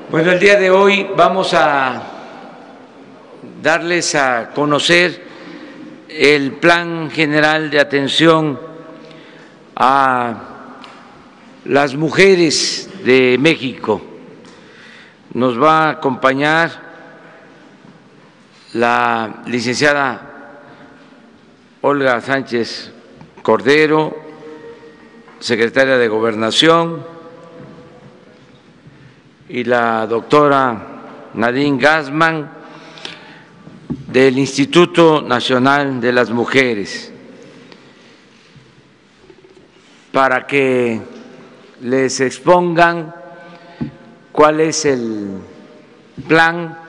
Bueno, el día de hoy vamos a darles a conocer el Plan General de Atención a las mujeres de México. Nos va a acompañar la licenciada Olga Sánchez Cordero, secretaria de Gobernación, y la doctora Nadine Gassmann del Instituto Nacional de las Mujeres, para que les expongan cuál es el plan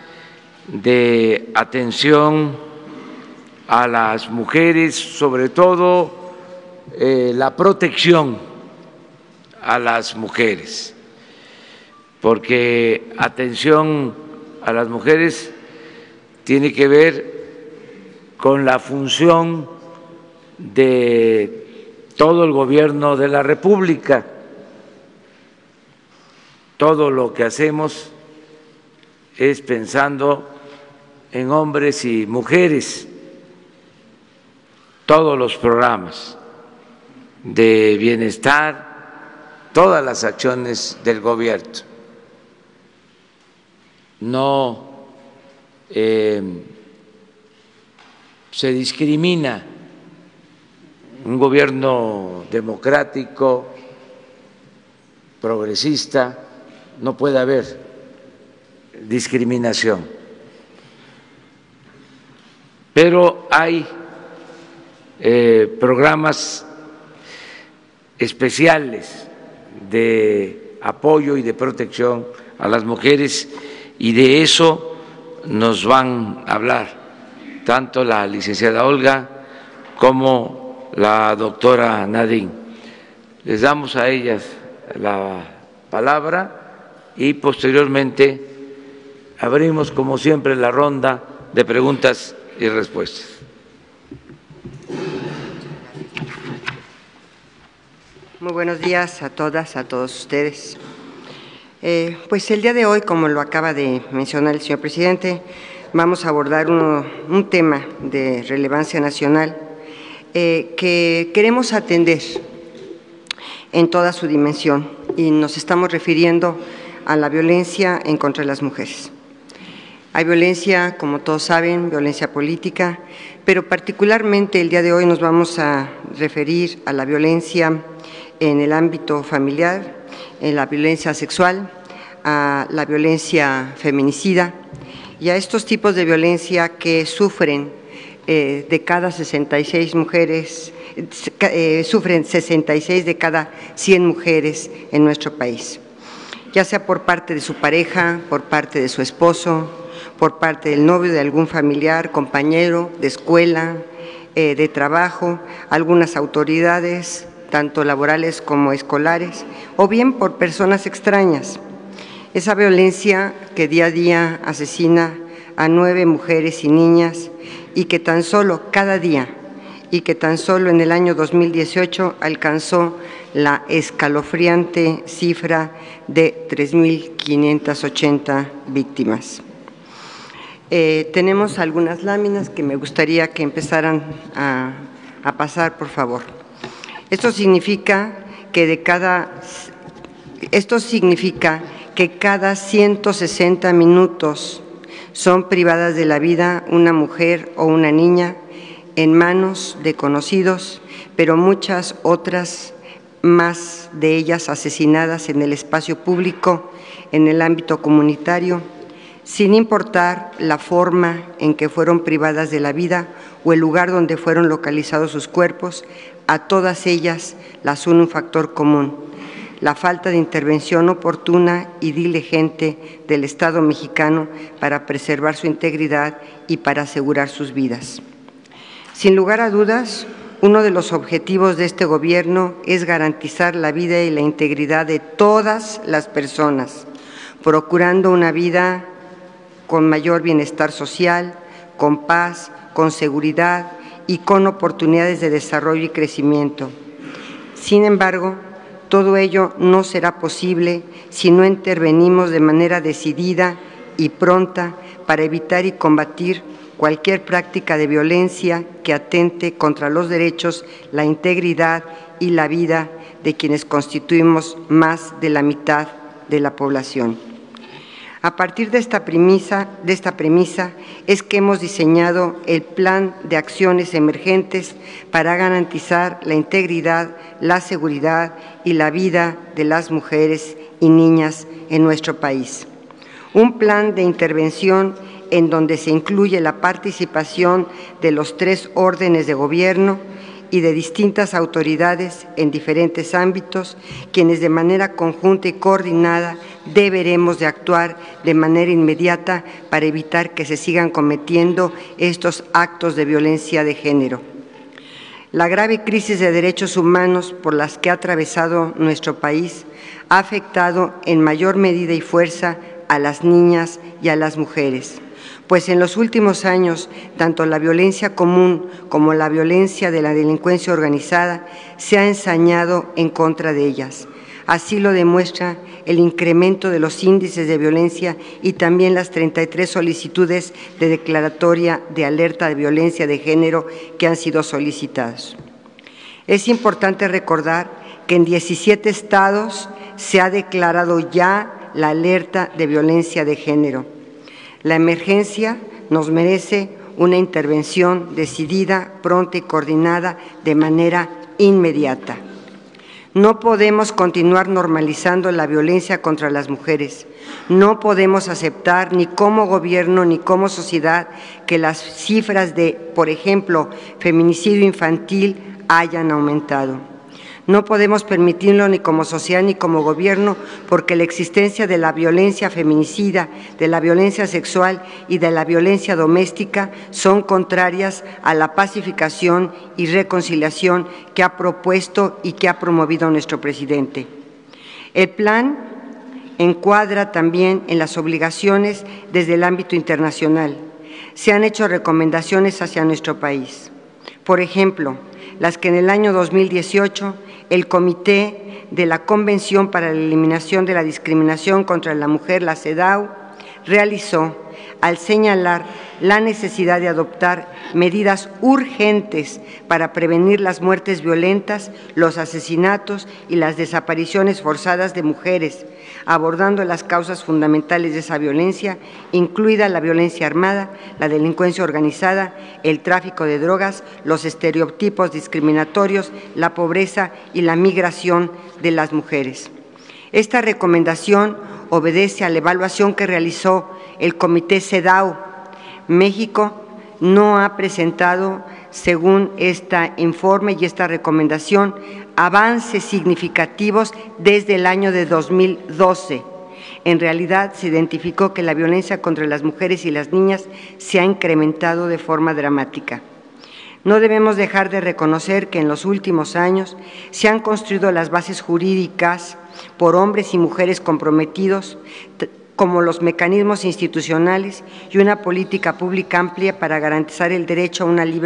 de atención a las mujeres, sobre todo la protección a las mujeres, porque atención a las mujeres tiene que ver con la función de todo el gobierno de la República. Todo lo que hacemos es pensando en hombres y mujeres, todos los programas de bienestar, todas las acciones del gobierno. No se discrimina. Un gobierno democrático, progresista, no puede haber discriminación. Pero hay programas especiales de apoyo y de protección a las mujeres, y de eso nos van a hablar tanto la licenciada Olga como la doctora Nadine. Les damos a ellas la palabra y posteriormente abrimos, como siempre, la ronda de preguntas y respuestas. Muy buenos días a todas, a todos ustedes. Pues el día de hoy, como lo acaba de mencionar el señor presidente, vamos a abordar un tema de relevancia nacional que queremos atender en toda su dimensión, y nos estamos refiriendo a la violencia en contra de las mujeres. Hay violencia, como todos saben, violencia política, pero particularmente el día de hoy nos vamos a referir a la violencia en el ámbito familiar, en la violencia sexual, a la violencia feminicida y a estos tipos de violencia que sufren de cada 66 mujeres, sufren 66 de cada 100 mujeres en nuestro país, ya sea por parte de su pareja, por parte de su esposo, por parte del novio de algún familiar, compañero de escuela, de trabajo, algunas autoridades, tanto laborales como escolares, o bien por personas extrañas. Esa violencia que día a día asesina a 9 mujeres y niñas, y que tan solo cada día, y que tan solo en el año 2018 alcanzó la escalofriante cifra de 3.580 víctimas. Tenemos algunas láminas que me gustaría que empezaran a pasar, por favor. Esto significa que cada 160 minutos son privadas de la vida una mujer o una niña en manos de conocidos, pero muchas otras más de ellas asesinadas en el espacio público, en el ámbito comunitario, sin importar la forma en que fueron privadas de la vida o el lugar donde fueron localizados sus cuerpos. A todas ellas las une un factor común: la falta de intervención oportuna y diligente del Estado mexicano para preservar su integridad y para asegurar sus vidas. Sin lugar a dudas, uno de los objetivos de este gobierno es garantizar la vida y la integridad de todas las personas, procurando una vida con mayor bienestar social, con paz, con seguridad y con oportunidades de desarrollo y crecimiento. Sin embargo, todo ello no será posible si no intervenimos de manera decidida y pronta para evitar y combatir cualquier práctica de violencia que atente contra los derechos, la integridad y la vida de quienes constituimos más de la mitad de la población. A partir de esta premisa es que hemos diseñado el Plan de Acciones Emergentes para garantizar la integridad, la seguridad y la vida de las mujeres y niñas en nuestro país. Un plan de intervención en donde se incluye la participación de los 3 órdenes de gobierno y de distintas autoridades en diferentes ámbitos, quienes de manera conjunta y coordinada deberemos de actuar de manera inmediata para evitar que se sigan cometiendo estos actos de violencia de género. La grave crisis de derechos humanos por las que ha atravesado nuestro país ha afectado en mayor medida y fuerza a las niñas y a las mujeres, pues en los últimos años, tanto la violencia común como la violencia de la delincuencia organizada se ha ensañado en contra de ellas. Así lo demuestra el incremento de los índices de violencia y también las 33 solicitudes de declaratoria de alerta de violencia de género que han sido solicitadas. Es importante recordar que en 17 estados se ha declarado ya la alerta de violencia de género. La emergencia nos merece una intervención decidida, pronta y coordinada de manera inmediata. No podemos continuar normalizando la violencia contra las mujeres. No podemos aceptar ni como gobierno ni como sociedad que las cifras de, por ejemplo, feminicidio infantil hayan aumentado. No podemos permitirlo ni como sociedad ni como gobierno porque la existencia de la violencia feminicida, de la violencia sexual y de la violencia doméstica son contrarias a la pacificación y reconciliación que ha propuesto y que ha promovido nuestro presidente. El plan encuadra también en las obligaciones desde el ámbito internacional. Se han hecho recomendaciones hacia nuestro país. Por ejemplo, las que en el año 2018 el Comité de la Convención para la Eliminación de la Discriminación contra la Mujer, la CEDAW, realizó al señalar la necesidad de adoptar medidas urgentes para prevenir las muertes violentas, los asesinatos y las desapariciones forzadas de mujeres, abordando las causas fundamentales de esa violencia, incluida la violencia armada, la delincuencia organizada, el tráfico de drogas, los estereotipos discriminatorios, la pobreza y la migración de las mujeres. Esta recomendación obedece a la evaluación que realizó el Comité CEDAW. México no ha presentado, según este informe y esta recomendación, avances significativos desde el año de 2012. En realidad, se identificó que la violencia contra las mujeres y las niñas se ha incrementado de forma dramática. No debemos dejar de reconocer que en los últimos años se han construido las bases jurídicas por hombres y mujeres comprometidos, como los mecanismos institucionales y una política pública amplia para garantizar el derecho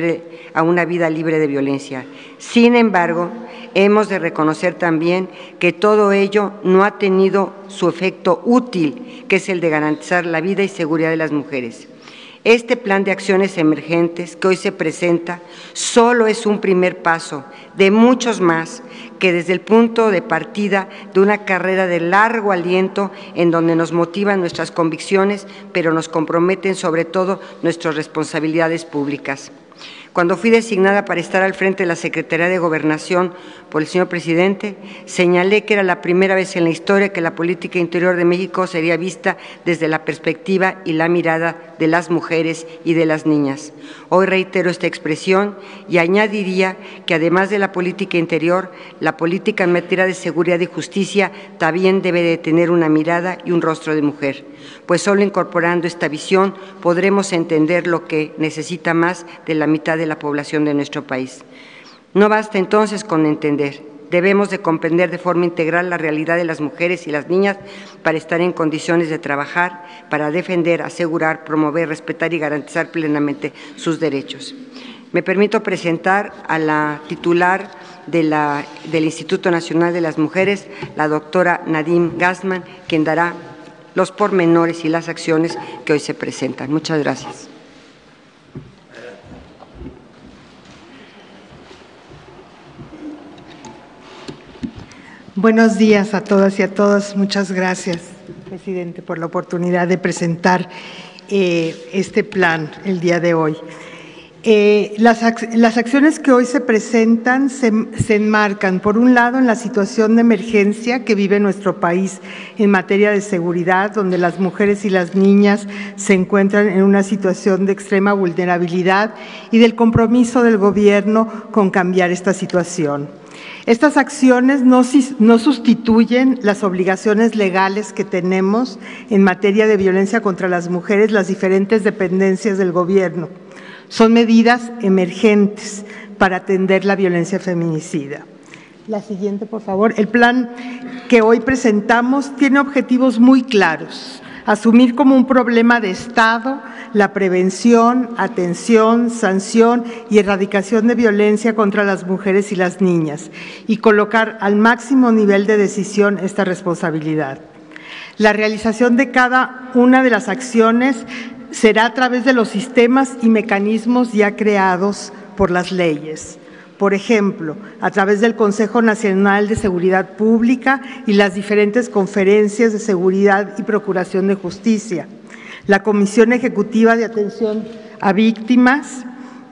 a una vida libre de violencia. Sin embargo, hemos de reconocer también que todo ello no ha tenido su efecto útil, que es el de garantizar la vida y seguridad de las mujeres. Este plan de acciones emergentes que hoy se presenta solo es un primer paso de muchos más que desde el punto de partida de una carrera de largo aliento en donde nos motivan nuestras convicciones, pero nos comprometen sobre todo nuestras responsabilidades públicas. Cuando fui designada para estar al frente de la Secretaría de Gobernación por el señor presidente, señalé que era la primera vez en la historia que la política interior de México sería vista desde la perspectiva y la mirada de las mujeres y de las niñas. Hoy reitero esta expresión y añadiría que además de la política interior, la política en materia de seguridad y justicia también debe de tener una mirada y un rostro de mujer, pues solo incorporando esta visión podremos entender lo que necesita más de la mitad de la población de nuestro país. No basta entonces con entender, debemos de comprender de forma integral la realidad de las mujeres y las niñas para estar en condiciones de trabajar, para defender, asegurar, promover, respetar y garantizar plenamente sus derechos. Me permito presentar a la titular del Instituto Nacional de las Mujeres, la doctora Nadine Gassman, quien dará los pormenores y las acciones que hoy se presentan. Muchas gracias. Buenos días a todas y a todos. Muchas gracias, presidente, por la oportunidad de presentar este plan el día de hoy. Las acciones que hoy se presentan se enmarcan, por un lado, en la situación de emergencia que vive nuestro país en materia de seguridad, donde las mujeres y las niñas se encuentran en una situación de extrema vulnerabilidad, y del compromiso del Gobierno con cambiar esta situación. Estas acciones no sustituyen las obligaciones legales que tenemos en materia de violencia contra las mujeres, las diferentes dependencias del Gobierno. Son medidas emergentes para atender la violencia feminicida. La siguiente, por favor. El plan que hoy presentamos tiene objetivos muy claros: asumir como un problema de Estado la prevención, atención, sanción y erradicación de violencia contra las mujeres y las niñas, y colocar al máximo nivel de decisión esta responsabilidad. La realización de cada una de las acciones será a través de los sistemas y mecanismos ya creados por las leyes. Por ejemplo, a través del Consejo Nacional de Seguridad Pública y las diferentes conferencias de seguridad y procuración de justicia, la Comisión Ejecutiva de Atención a Víctimas,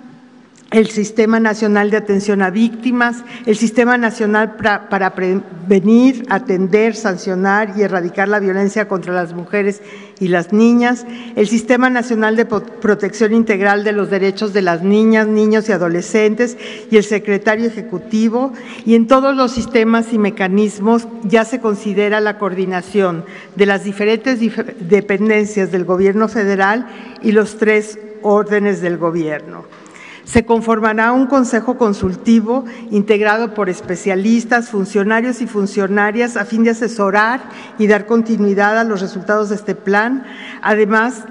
el Sistema Nacional de Atención a Víctimas, el Sistema Nacional para Prevenir, Atender, Sancionar y Erradicar la Violencia contra las Mujeres y las Niñas, el Sistema Nacional de Protección Integral de los Derechos de las Niñas, Niños y Adolescentes y el Secretario Ejecutivo, y en todos los sistemas y mecanismos ya se considera la coordinación de las diferentes dependencias del Gobierno federal y los 3 órdenes del Gobierno. Se conformará un consejo consultivo integrado por especialistas, funcionarios y funcionarias a fin de asesorar y dar continuidad a los resultados de este plan, además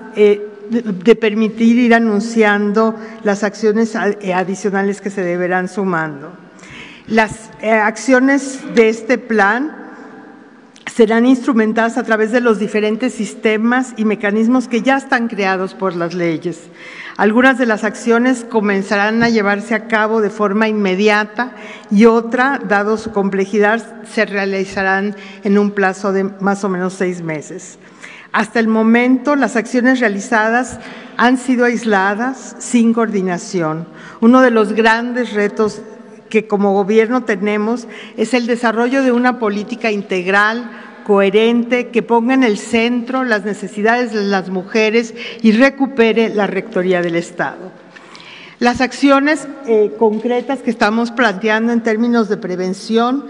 de permitir ir anunciando las acciones adicionales que se deberán sumando. Las acciones de este plan serán instrumentadas a través de los diferentes sistemas y mecanismos que ya están creados por las leyes. Algunas de las acciones comenzarán a llevarse a cabo de forma inmediata y otra, dado su complejidad, se realizarán en un plazo de más o menos 6 meses. Hasta el momento, las acciones realizadas han sido aisladas, sin coordinación. Uno de los grandes retos que como Gobierno tenemos es el desarrollo de una política integral, coherente, que ponga en el centro las necesidades de las mujeres y recupere la rectoría del Estado. Las acciones concretas que estamos planteando en términos de prevención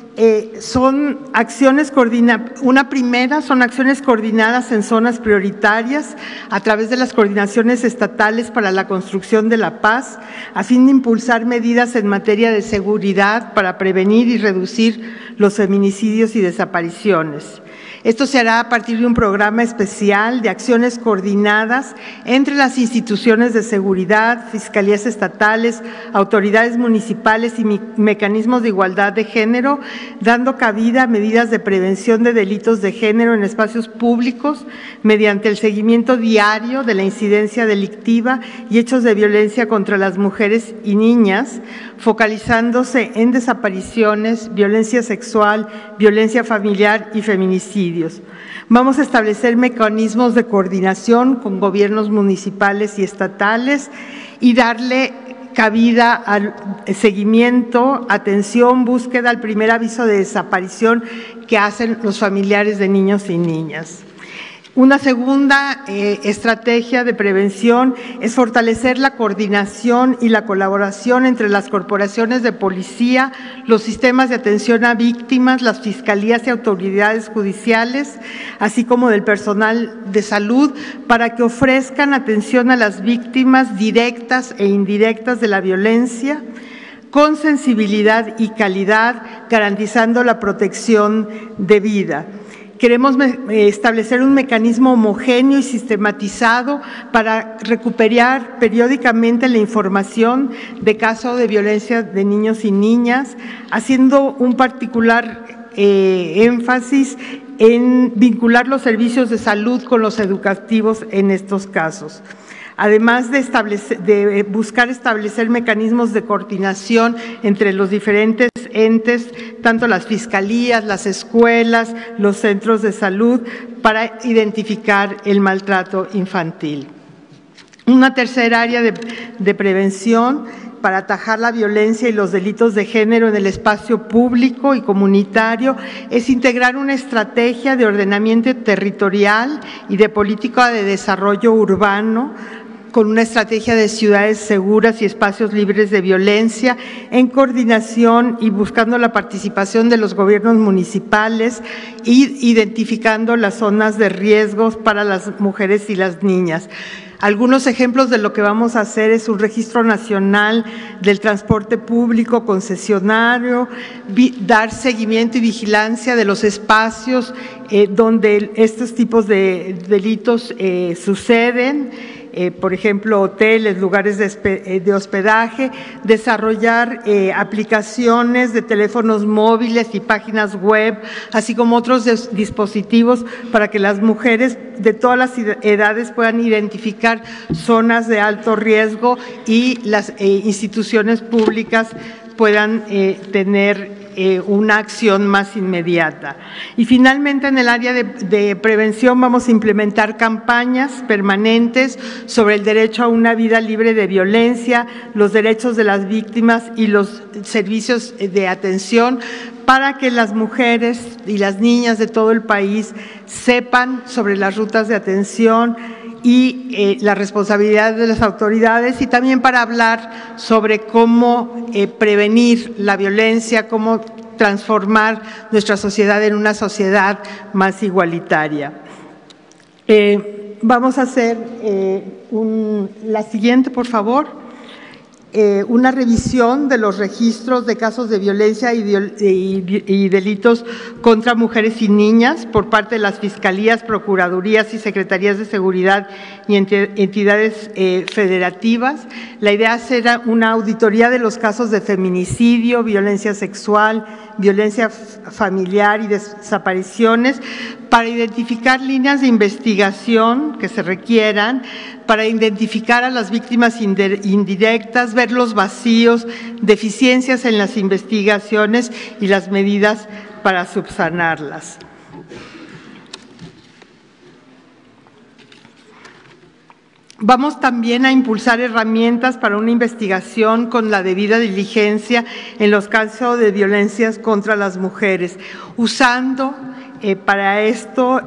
son acciones coordinadas. Una primera son acciones coordinadas en zonas prioritarias a través de las coordinaciones estatales para la construcción de la paz, a fin de impulsar medidas en materia de seguridad para prevenir y reducir los feminicidios y desapariciones. Esto se hará a partir de un programa especial de acciones coordinadas entre las instituciones de seguridad, fiscalías estatales, autoridades municipales y mecanismos de igualdad de género, dando cabida a medidas de prevención de delitos de género en espacios públicos mediante el seguimiento diario de la incidencia delictiva y hechos de violencia contra las mujeres y niñas, focalizándose en desapariciones, violencia sexual, violencia familiar y feminicidios. Vamos a establecer mecanismos de coordinación con gobiernos municipales y estatales y darle cabida al seguimiento, atención, búsqueda al primer aviso de desaparición que hacen los familiares de niños y niñas. Una segunda estrategia de prevención es fortalecer la coordinación y la colaboración entre las corporaciones de policía, los sistemas de atención a víctimas, las fiscalías y autoridades judiciales, así como del personal de salud, para que ofrezcan atención a las víctimas directas e indirectas de la violencia, con sensibilidad y calidad, garantizando la protección de vida. Queremos establecer un mecanismo homogéneo y sistematizado para recuperar periódicamente la información de casos de violencia de niños y niñas, haciendo un particular énfasis en vincular los servicios de salud con los educativos en estos casos. Además de buscar establecer mecanismos de coordinación entre los diferentes entes, tanto las fiscalías, las escuelas, los centros de salud, para identificar el maltrato infantil. Una tercera área de prevención para atajar la violencia y los delitos de género en el espacio público y comunitario es integrar una estrategia de ordenamiento territorial y de política de desarrollo urbano, con una estrategia de ciudades seguras y espacios libres de violencia, en coordinación y buscando la participación de los gobiernos municipales y identificando las zonas de riesgos para las mujeres y las niñas. Algunos ejemplos de lo que vamos a hacer es un registro nacional del transporte público concesionario, dar seguimiento y vigilancia de los espacios donde estos tipos de delitos suceden, por ejemplo, hoteles, lugares de hospedaje, desarrollar aplicaciones de teléfonos móviles y páginas web, así como otros dispositivos para que las mujeres de todas las edades puedan identificar zonas de alto riesgo y las instituciones públicas puedan tener una acción más inmediata. Y finalmente, en el área de prevención vamos a implementar campañas permanentes sobre el derecho a una vida libre de violencia, los derechos de las víctimas y los servicios de atención, para que las mujeres y las niñas de todo el país sepan sobre las rutas de atención y la responsabilidad de las autoridades, y también para hablar sobre cómo prevenir la violencia, cómo transformar nuestra sociedad en una sociedad más igualitaria. Vamos a hacer la siguiente, por favor. Una revisión de los registros de casos de violencia y delitos contra mujeres y niñas por parte de las fiscalías, procuradurías y secretarías de seguridad y entidades federativas. La idea es hacer una auditoría de los casos de feminicidio, violencia sexual, violencia familiar y desapariciones, para identificar líneas de investigación que se requieran, para identificar a las víctimas indirectas, ver los vacíos, deficiencias en las investigaciones y las medidas para subsanarlas. Vamos también a impulsar herramientas para una investigación con la debida diligencia en los casos de violencias contra las mujeres, usando para esto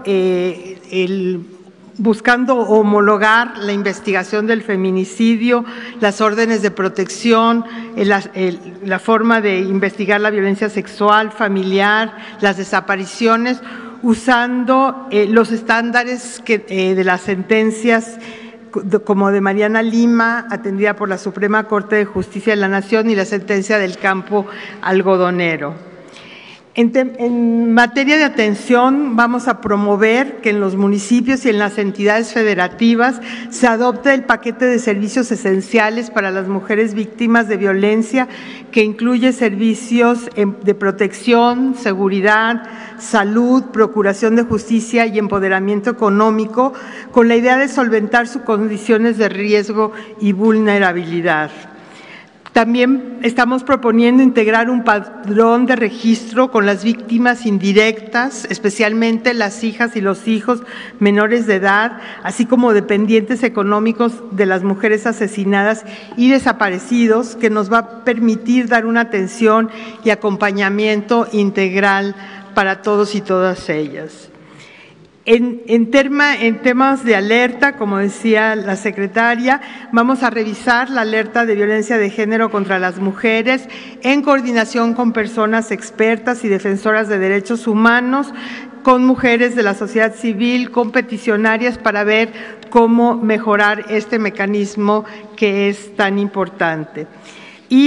buscando homologar la investigación del feminicidio, las órdenes de protección, la forma de investigar la violencia sexual, familiar, las desapariciones, usando los estándares de las sentencias como de Mariana Lima, atendida por la Suprema Corte de Justicia de la Nación, y la sentencia del campo algodonero. En materia de atención, vamos a promover que en los municipios y en las entidades federativas se adopte el paquete de servicios esenciales para las mujeres víctimas de violencia, que incluye servicios de protección, seguridad, salud, procuración de justicia y empoderamiento económico, con la idea de solventar sus condiciones de riesgo y vulnerabilidad. También estamos proponiendo integrar un padrón de registro con las víctimas indirectas, especialmente las hijas y los hijos menores de edad, así como dependientes económicos de las mujeres asesinadas y desaparecidos, que nos va a permitir dar una atención y acompañamiento integral para todos y todas ellas. En temas de alerta, como decía la secretaria, vamos a revisar la alerta de violencia de género contra las mujeres en coordinación con personas expertas y defensoras de derechos humanos, con mujeres de la sociedad civil, con peticionarias, para ver cómo mejorar este mecanismo que es tan importante. Y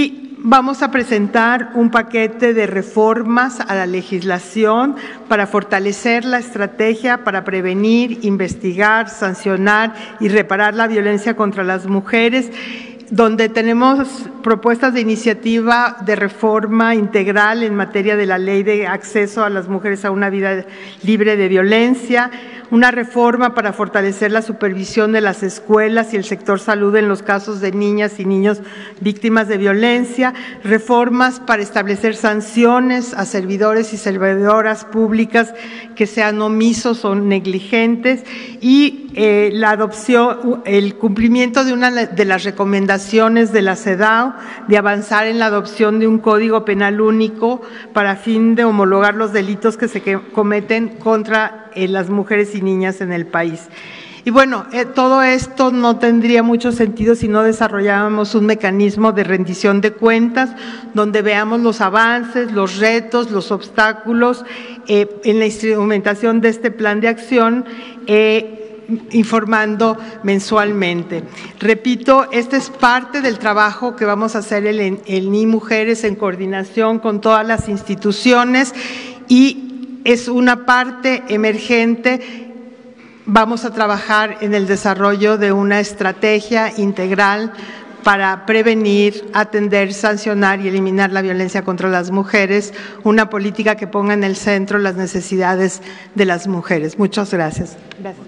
vamos a presentar un paquete de reformas a la legislación para fortalecer la estrategia para prevenir, investigar, sancionar y reparar la violencia contra las mujeres, donde tenemos propuestas de iniciativa de reforma integral en materia de la ley de acceso a las mujeres a una vida libre de violencia, una reforma para fortalecer la supervisión de las escuelas y el sector salud en los casos de niñas y niños víctimas de violencia, reformas para establecer sanciones a servidores y servidoras públicas que sean omisos o negligentes y la adopción, el cumplimiento de una de las recomendaciones de la CEDAW de avanzar en la adopción de un código penal único para fin de homologar los delitos que se cometen contra las mujeres y niñas en el país. Y bueno, todo esto no tendría mucho sentido si no desarrolláramos un mecanismo de rendición de cuentas, donde veamos los avances, los retos, los obstáculos en la instrumentación de este plan de acción, informando mensualmente. Repito, este es parte del trabajo que vamos a hacer el NI Mujeres en coordinación con todas las instituciones y es una parte emergente. Vamos a trabajar en el desarrollo de una estrategia integral para prevenir, atender, sancionar y eliminar la violencia contra las mujeres, una política que ponga en el centro las necesidades de las mujeres. Muchas gracias. Gracias.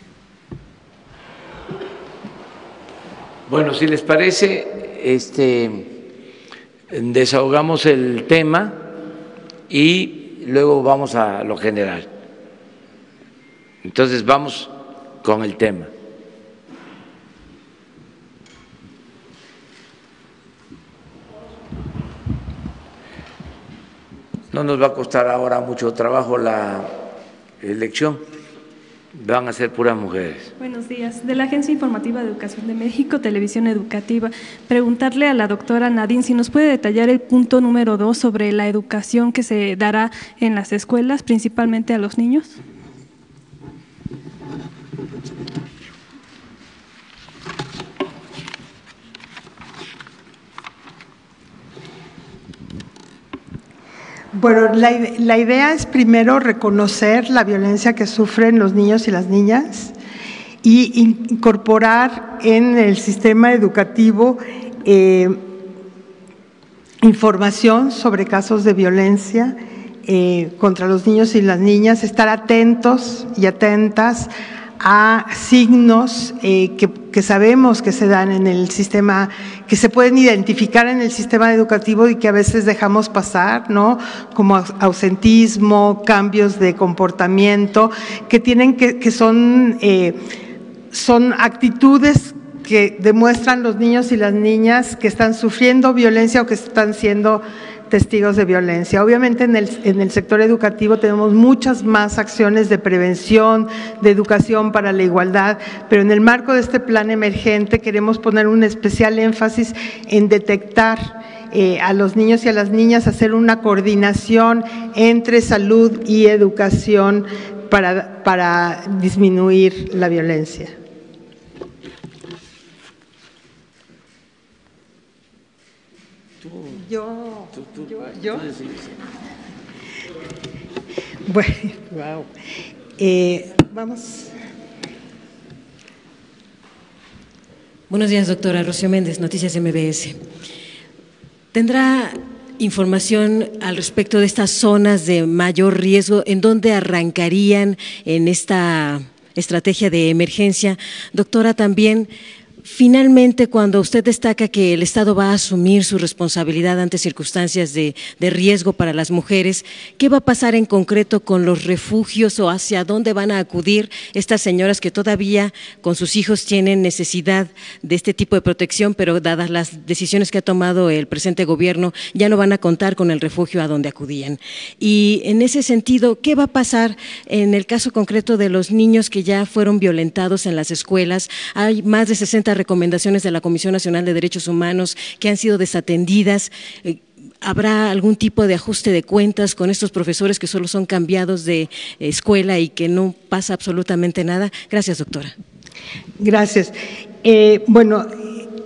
Bueno, si les parece, desahogamos el tema y luego vamos a lo general. Entonces vamos con el tema. No nos va a costar ahora mucho trabajo la elección. Van a ser puras mujeres. Buenos días. De la Agencia Informativa de Educación de México, Televisión Educativa. Preguntarle a la doctora Nadine si nos puede detallar el punto número 2 sobre la educación que se dará en las escuelas, principalmente a los niños. Bueno, la idea es primero reconocer la violencia que sufren los niños y las niñas y incorporar en el sistema educativo información sobre casos de violencia contra los niños y las niñas, estar atentos y atentas a signos que sabemos que se dan en el sistema, que se pueden identificar en el sistema educativo y que a veces dejamos pasar, ¿no? Como ausentismo, cambios de comportamiento, que tienen que son actitudes que demuestran los niños y las niñas que están sufriendo violencia o que están siendo testigos de violencia. Obviamente en el sector educativo tenemos muchas más acciones de prevención, de educación para la igualdad, pero en el marco de este plan emergente queremos poner un especial énfasis en detectar a los niños y a las niñas, hacer una coordinación entre salud y educación para disminuir la violencia. ¿Yo? Bueno, wow. Vamos. Buenos días, doctora. Rocío Méndez, Noticias MBS. ¿Tendrá información al respecto de estas zonas de mayor riesgo? ¿En dónde arrancarían en esta estrategia de emergencia? Doctora, también… Finalmente, cuando usted destaca que el Estado va a asumir su responsabilidad ante circunstancias de riesgo para las mujeres, ¿qué va a pasar en concreto con los refugios o hacia dónde van a acudir estas señoras que todavía con sus hijos tienen necesidad de este tipo de protección, pero dadas las decisiones que ha tomado el presente gobierno, ya no van a contar con el refugio a donde acudían? Y en ese sentido, ¿qué va a pasar en el caso concreto de los niños que ya fueron violentados en las escuelas? Hay más de 60 recomendaciones de la Comisión Nacional de Derechos Humanos que han sido desatendidas. ¿Habrá algún tipo de ajuste de cuentas con estos profesores que solo son cambiados de escuela y que no pasa absolutamente nada? Gracias, doctora. Gracias. Bueno,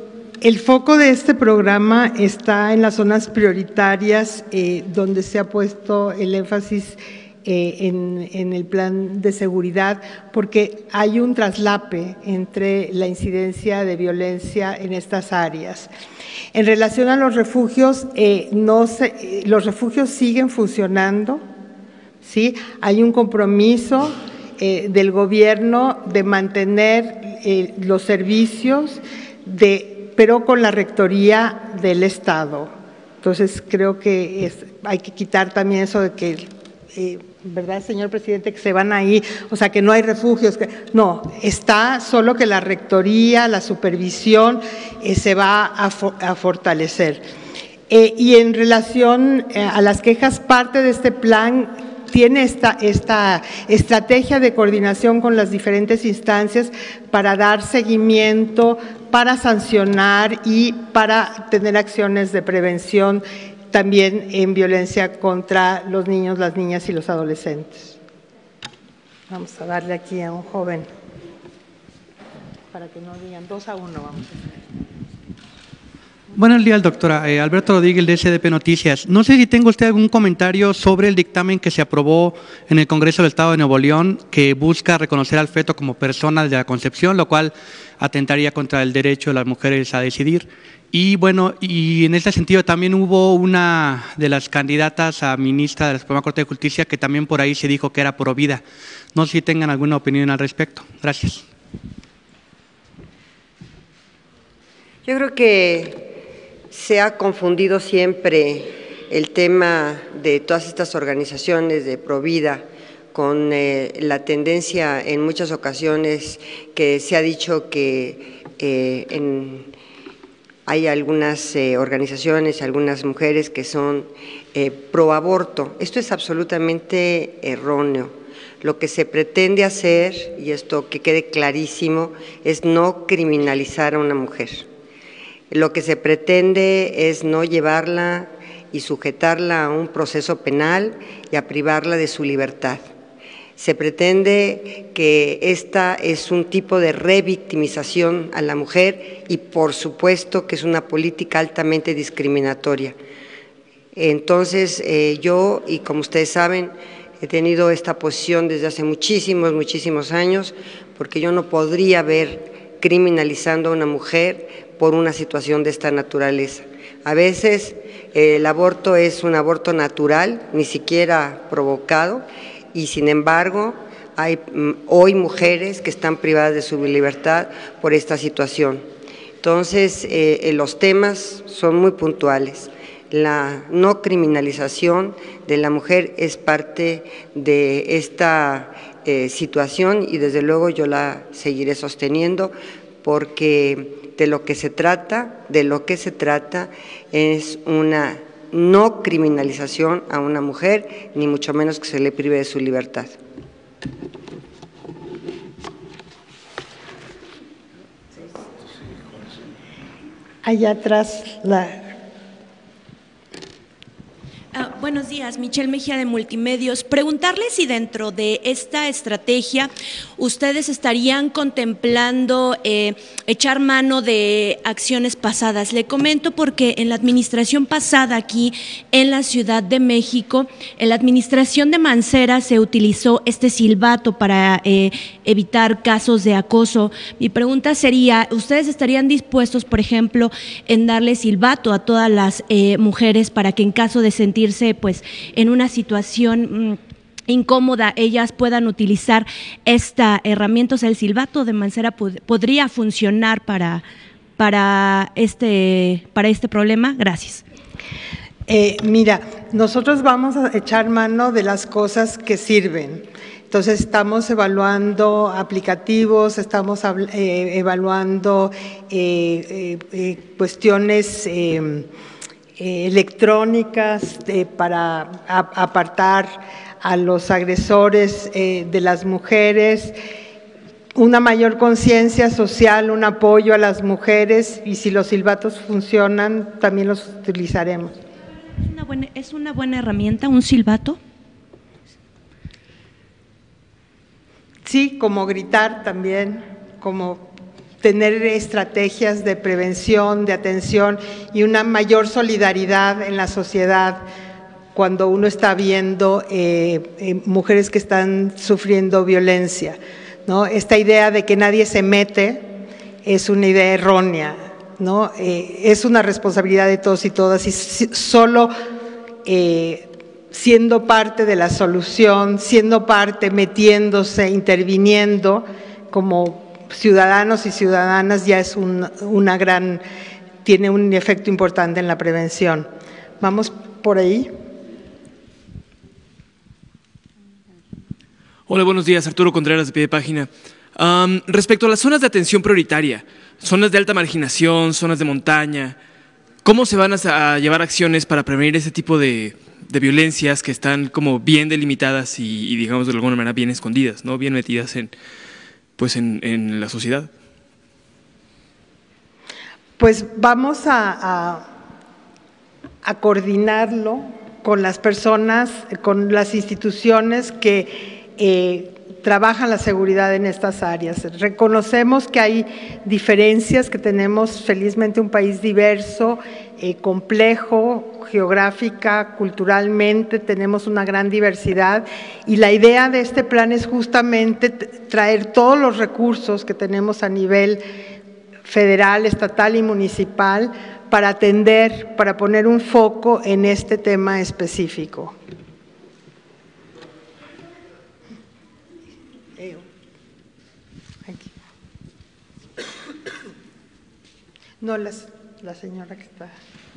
El foco de este programa está en las zonas prioritarias, donde se ha puesto el énfasis en el plan de seguridad, porque hay un traslape entre la incidencia de violencia en estas áreas. En relación a los refugios, los refugios siguen funcionando, ¿sí? Hay un compromiso del gobierno de mantener los servicios, pero con la rectoría del Estado. Entonces, creo que hay que quitar también eso de que, ¿verdad, señor presidente? Que se van ahí, o sea, que no hay refugios. No, está solo que la rectoría, la supervisión se va a fortalecer. Y en relación a las quejas, parte de este plan tiene esta estrategia de coordinación con las diferentes instancias para dar seguimiento, para sancionar y para tener acciones de prevención también en violencia contra los niños, las niñas y los adolescentes. Vamos a darle aquí a un joven, para que no digan 2-1, vamos a hacer. Buenos días, doctora. Alberto Rodríguez, de SDP Noticias. No sé si tenga usted algún comentario sobre el dictamen que se aprobó en el Congreso del Estado de Nuevo León, que busca reconocer al feto como persona de la concepción, lo cual atentaría contra el derecho de las mujeres a decidir. Y bueno, y en este sentido también hubo una de las candidatas a ministra de la Suprema Corte de Justicia que también por ahí se dijo que era pro vida. No sé si tengan alguna opinión al respecto. Gracias. Yo creo que se ha confundido siempre el tema de todas estas organizaciones de Provida con la tendencia en muchas ocasiones que se ha dicho que hay algunas organizaciones, algunas mujeres que son pro aborto. Esto es absolutamente erróneo. Lo que se pretende hacer, y esto que quede clarísimo, es no criminalizar a una mujer. Lo que se pretende es no llevarla y sujetarla a un proceso penal y a privarla de su libertad. Se pretende que esta es un tipo de revictimización a la mujer y por supuesto que es una política altamente discriminatoria. Entonces yo, y como ustedes saben, he tenido esta posición desde hace muchísimos años, porque yo no podría ver criminalizando a una mujer por una situación de esta naturaleza. A veces el aborto es un aborto natural, ni siquiera provocado, y sin embargo hay hoy mujeres que están privadas de su libertad por esta situación. Entonces los temas son muy puntuales. La no criminalización de la mujer es parte de esta situación y desde luego yo la seguiré sosteniendo, porque de lo que se trata es una no criminalización a una mujer, ni mucho menos que se le prive de su libertad. Allá atrás la… Buenos días, Michelle Mejía de Multimedios. Preguntarle si dentro de esta estrategia ustedes estarían contemplando echar mano de acciones pasadas. Le comento porque en la administración pasada aquí en la Ciudad de México, en la administración de Mancera se utilizó este silbato para evitar casos de acoso. Mi pregunta sería, ¿ustedes estarían dispuestos, por ejemplo, en darle silbato a todas las mujeres para que en caso de sentirse pues en una situación incómoda, ellas puedan utilizar esta herramienta? O sea, el silbato de Mancera podría funcionar para este problema. Gracias. Mira, nosotros vamos a echar mano de las cosas que sirven. Entonces estamos evaluando aplicativos, estamos evaluando cuestiones electrónicas para apartar a los agresores de las mujeres, una mayor conciencia social, un apoyo a las mujeres, y si los silbatos funcionan, también los utilizaremos. ¿Es una buena herramienta un silbato? Sí, como gritar también, como tener estrategias de prevención, de atención y una mayor solidaridad en la sociedad cuando uno está viendo mujeres que están sufriendo violencia, ¿no? Esta idea de que nadie se mete es una idea errónea, ¿no? Es una responsabilidad de todos y todas, y solo siendo parte de la solución, siendo parte, metiéndose, interviniendo como ciudadanos y ciudadanas ya es tiene un efecto importante en la prevención. ¿Vamos por ahí? Hola, buenos días. Arturo Contreras, de Pie de Página. Respecto a las zonas de atención prioritaria, zonas de alta marginación, zonas de montaña, ¿cómo se van a llevar acciones para prevenir ese tipo de violencias que están como bien delimitadas y digamos de alguna manera bien escondidas, ¿no? Bien metidas en la sociedad? Pues vamos a coordinarlo con las personas, con las instituciones que trabajan la seguridad en estas áreas. Reconocemos que hay diferencias, que tenemos felizmente un país diverso, complejo, geográfica, culturalmente, tenemos una gran diversidad y la idea de este plan es justamente traer todos los recursos que tenemos a nivel federal, estatal y municipal para atender, para poner un foco en este tema específico. Aquí. No, la señora que está.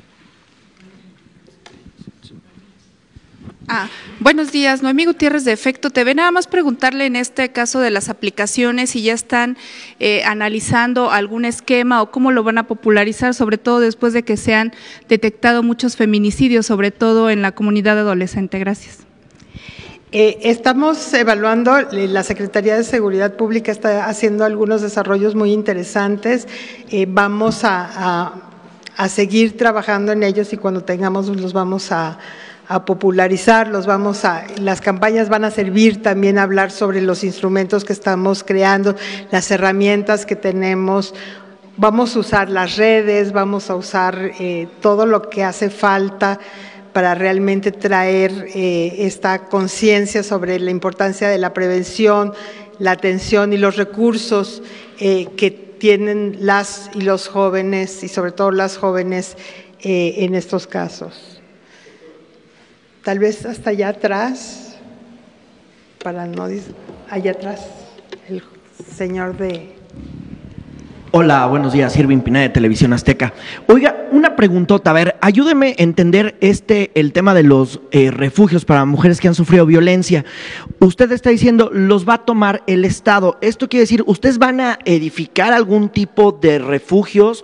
Buenos días, Noemí Gutiérrez de Efecto TV. Nada más preguntarle en este caso de las aplicaciones si ya están analizando algún esquema o cómo lo van a popularizar, sobre todo después de que se han detectado muchos feminicidios, sobre todo en la comunidad adolescente. Gracias. Estamos evaluando, la Secretaría de Seguridad Pública está haciendo algunos desarrollos muy interesantes. Vamos a seguir trabajando en ellos y cuando tengamos los vamos a popularizar, las campañas van a servir también a hablar sobre los instrumentos que estamos creando, las herramientas que tenemos. Vamos a usar las redes, vamos a usar todo lo que hace falta para realmente traer esta conciencia sobre la importancia de la prevención, la atención y los recursos que tienen las y los jóvenes y sobre todo las jóvenes en estos casos. Tal vez hasta allá atrás, allá atrás, el señor de… Hola, buenos días, Irving Pineda de Televisión Azteca. Oiga, una preguntota, a ver, ayúdeme a entender el tema de los refugios para mujeres que han sufrido violencia. Usted está diciendo, los va a tomar el Estado. Esto quiere decir, ¿ustedes van a edificar algún tipo de refugios?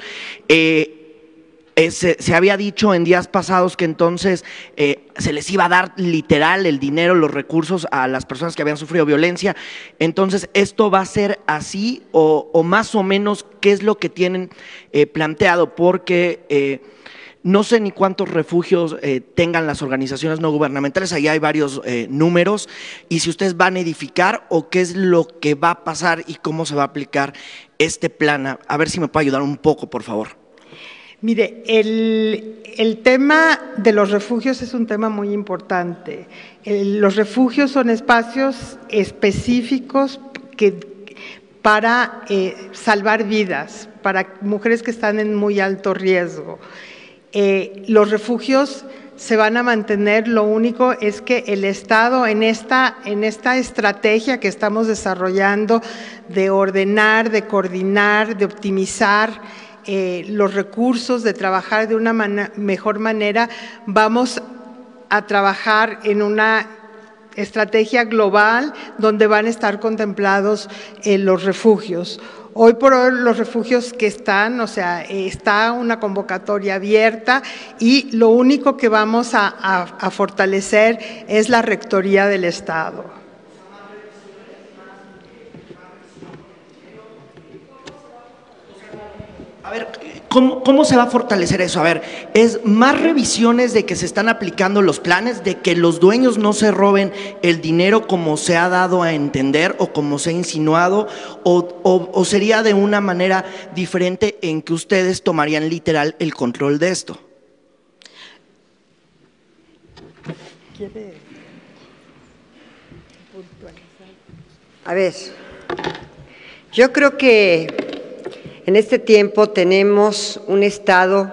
Se había dicho en días pasados que entonces se les iba a dar literal el dinero, los recursos a las personas que habían sufrido violencia. Entonces, ¿esto va a ser así o más o menos qué es lo que tienen planteado? Porque no sé ni cuántos refugios tengan las organizaciones no gubernamentales, ahí hay varios números, y si ustedes van a edificar o qué es lo que va a pasar y cómo se va a aplicar este plan. A ver si me puede ayudar un poco, por favor. Mire, el tema de los refugios es un tema muy importante. Los refugios son espacios específicos para salvar vidas, para mujeres que están en muy alto riesgo. Los refugios se van a mantener, lo único es que el Estado en esta estrategia que estamos desarrollando de ordenar, de coordinar, de optimizar los recursos, de trabajar de una mejor manera, vamos a trabajar en una estrategia global donde van a estar contemplados los refugios. Hoy por hoy los refugios que están, o sea, está una convocatoria abierta y lo único que vamos a fortalecer es la Rectoría del Estado. A ver, ¿Cómo se va a fortalecer eso? A ver, ¿es más revisiones de que se están aplicando los planes, de que los dueños no se roben el dinero como se ha dado a entender o como se ha insinuado? ¿O sería de una manera diferente en que ustedes tomarían literal el control de esto? A ver, yo creo que en este tiempo tenemos un Estado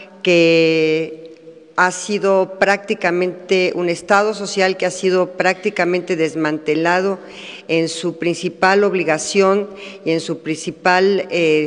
que ha sido prácticamente, un Estado social que ha sido prácticamente desmantelado en su principal obligación y en su principal,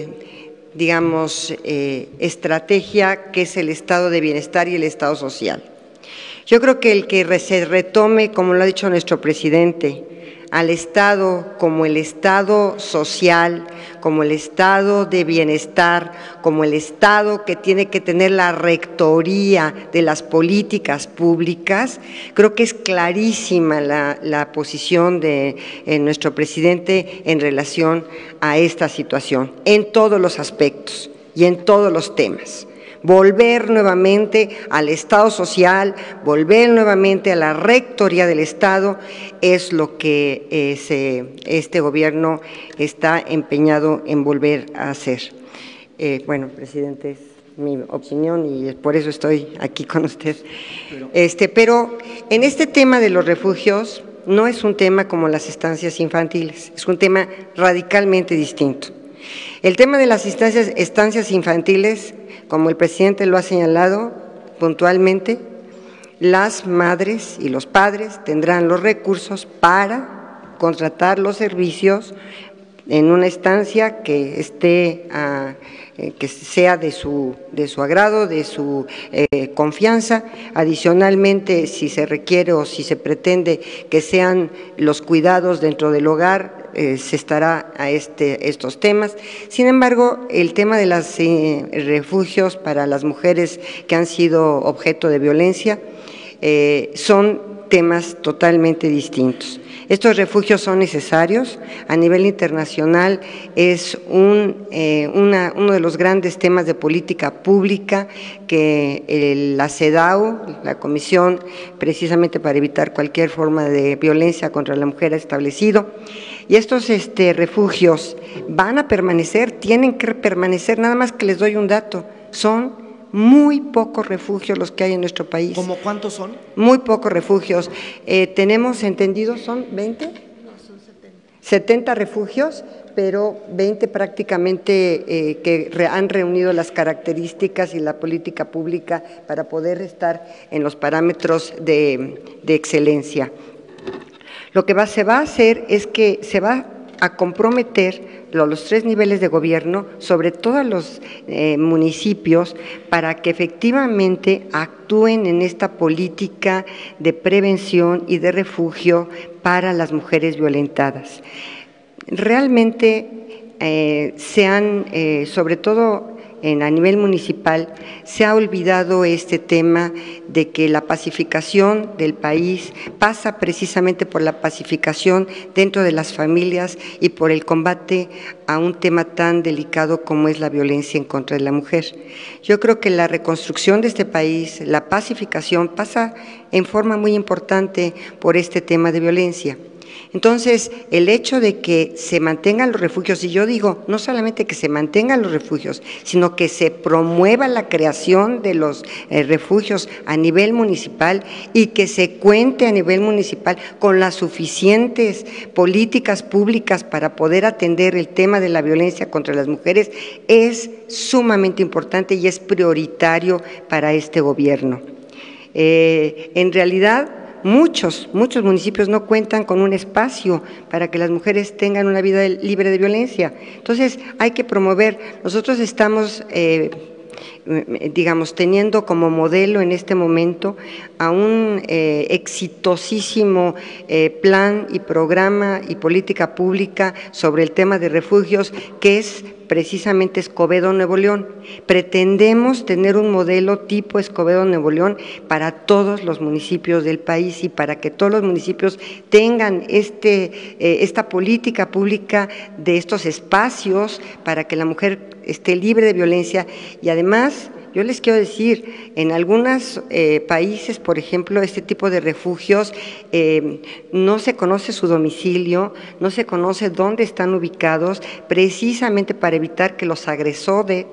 estrategia, que es el estado de bienestar y el Estado social. Yo creo que el que se retome, como lo ha dicho nuestro presidente, al Estado como el Estado social, como el Estado de bienestar, como el Estado que tiene que tener la rectoría de las políticas públicas. Creo que es clarísima la posición de nuestro presidente en relación a esta situación, en todos los aspectos y en todos los temas. Volver nuevamente al Estado social, volver nuevamente a la rectoría del Estado, es lo que este gobierno está empeñado en volver a hacer. Bueno, presidente, es mi opinión y por eso estoy aquí con usted. Pero en este tema de los refugios no es un tema como las estancias infantiles, es un tema radicalmente distinto. El tema de las estancias infantiles, como el presidente lo ha señalado puntualmente, las madres y los padres tendrán los recursos para contratar los servicios en una estancia que esté, que sea de su agrado, de su confianza. Adicionalmente, si se requiere o si se pretende que sean los cuidados dentro del hogar, se estará a estos temas. Sin embargo, el tema de los refugios para las mujeres que han sido objeto de violencia son temas totalmente distintos. Estos refugios son necesarios. A nivel internacional es uno de los grandes temas de política pública que la CEDAW, la Comisión precisamente para evitar cualquier forma de violencia contra la mujer, ha establecido. Y estos refugios van a permanecer, tienen que permanecer, nada más que les doy un dato, son muy pocos refugios los que hay en nuestro país. ¿Cómo cuántos son? Muy pocos refugios. Tenemos entendido, ¿son 20? No, son 70. 70 refugios, pero 20 prácticamente que han reunido las características y la política pública para poder estar en los parámetros de excelencia. Lo que se va a hacer es que se va a comprometer los 3 niveles de gobierno, sobre todo los municipios, para que efectivamente actúen en esta política de prevención y de refugio para las mujeres violentadas. Realmente sobre todo a nivel municipal, se ha olvidado este tema de que la pacificación del país pasa precisamente por la pacificación dentro de las familias y por el combate a un tema tan delicado como es la violencia en contra de la mujer. Yo creo que la reconstrucción de este país, la pacificación, pasa en forma muy importante por este tema de violencia. Entonces, el hecho de que se mantengan los refugios, y yo digo, no solamente que se mantengan los refugios, sino que se promueva la creación de los refugios a nivel municipal y que se cuente a nivel municipal con las suficientes políticas públicas para poder atender el tema de la violencia contra las mujeres, es sumamente importante y es prioritario para este gobierno. En realidad, muchos municipios no cuentan con un espacio para que las mujeres tengan una vida libre de violencia. Entonces, hay que promover. Nosotros estamos, teniendo como modelo en este momento a un exitosísimo plan y programa y política pública sobre el tema de refugios, que es precisamente Escobedo, Nuevo León. Pretendemos tener un modelo tipo Escobedo, Nuevo León para todos los municipios del país y para que todos los municipios tengan esta política pública de estos espacios para que la mujer esté libre de violencia. Y además, yo les quiero decir, en algunos países, por ejemplo, este tipo de refugios, no se conoce su domicilio, no se conoce dónde están ubicados, precisamente para evitar que los agresores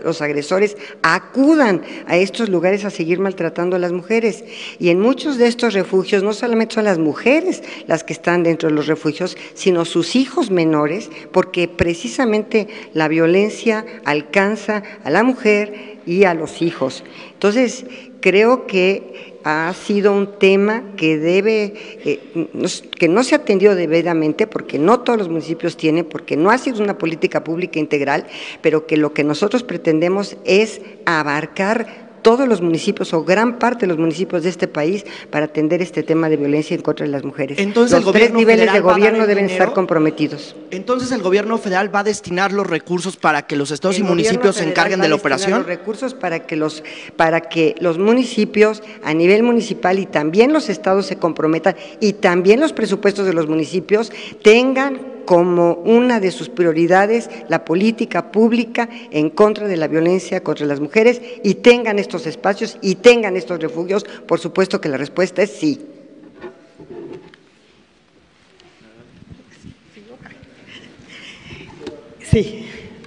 acudan a estos lugares a seguir maltratando a las mujeres. Y en muchos de estos refugios, no solamente son las mujeres las que están dentro de los refugios, sino sus hijos menores, porque precisamente la violencia alcanza a la mujer y a los hijos. Entonces, creo que ha sido un tema que que no se atendió debidamente, porque no todos los municipios tienen, porque no ha sido una política pública integral, pero que lo que nosotros pretendemos es abarcar todos los municipios o gran parte de los municipios de este país para atender este tema de violencia en contra de las mujeres. Entonces, los tres niveles de gobierno deben estar comprometidos. Entonces, ¿el gobierno federal va a destinar los recursos para que los estados y municipios se encarguen de la operación? Los recursos para que los municipios a nivel municipal y también los estados se comprometan, y también los presupuestos de los municipios tengan como una de sus prioridades la política pública en contra de la violencia contra las mujeres, y tengan estos espacios y tengan estos refugios. Por supuesto que la respuesta es sí. Sí.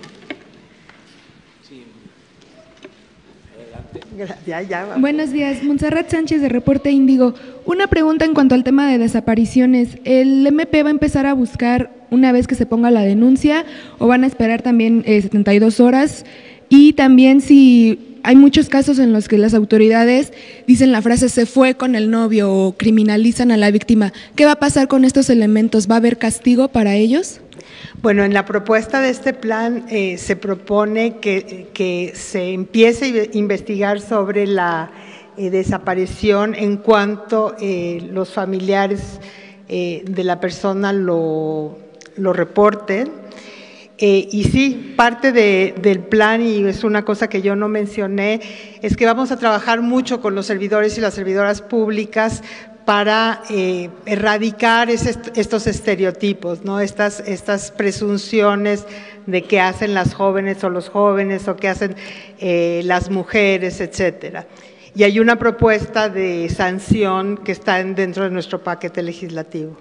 Buenos días, Montserrat Sánchez de Reporte Índigo. Una pregunta en cuanto al tema de desapariciones. ¿El MP va a empezar a buscar una vez que se ponga la denuncia o van a esperar también 72 horas? Y también si hay muchos casos en los que las autoridades dicen la frase "se fue con el novio" o criminalizan a la víctima, ¿qué va a pasar con estos elementos? ¿Va a haber castigo para ellos? Bueno, en la propuesta de este plan se propone que se empiece a investigar sobre la desaparición en cuanto los familiares de la persona lo reporten. Y sí, parte del plan, y es una cosa que yo no mencioné, es que vamos a trabajar mucho con los servidores y las servidoras públicas para erradicar estos estereotipos, ¿no? Estas presunciones de qué hacen las jóvenes o los jóvenes o qué hacen las mujeres, etcétera. Y hay una propuesta de sanción que está dentro de nuestro paquete legislativo.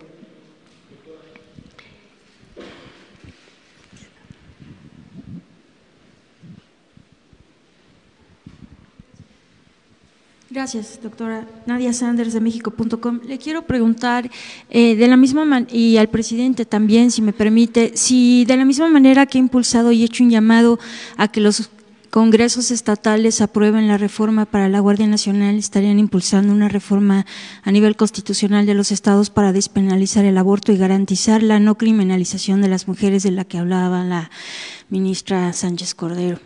Gracias, doctora. Nadia Sanders, de México.com. Le quiero preguntar, de la misma manera, y al presidente también, si me permite, si de la misma manera que ha impulsado y hecho un llamado a que los congresos estatales aprueben la reforma para la Guardia Nacional, estarían impulsando una reforma a nivel constitucional de los estados para despenalizar el aborto y garantizar la no criminalización de las mujeres, de la que hablaba la ministra Sánchez Cordero.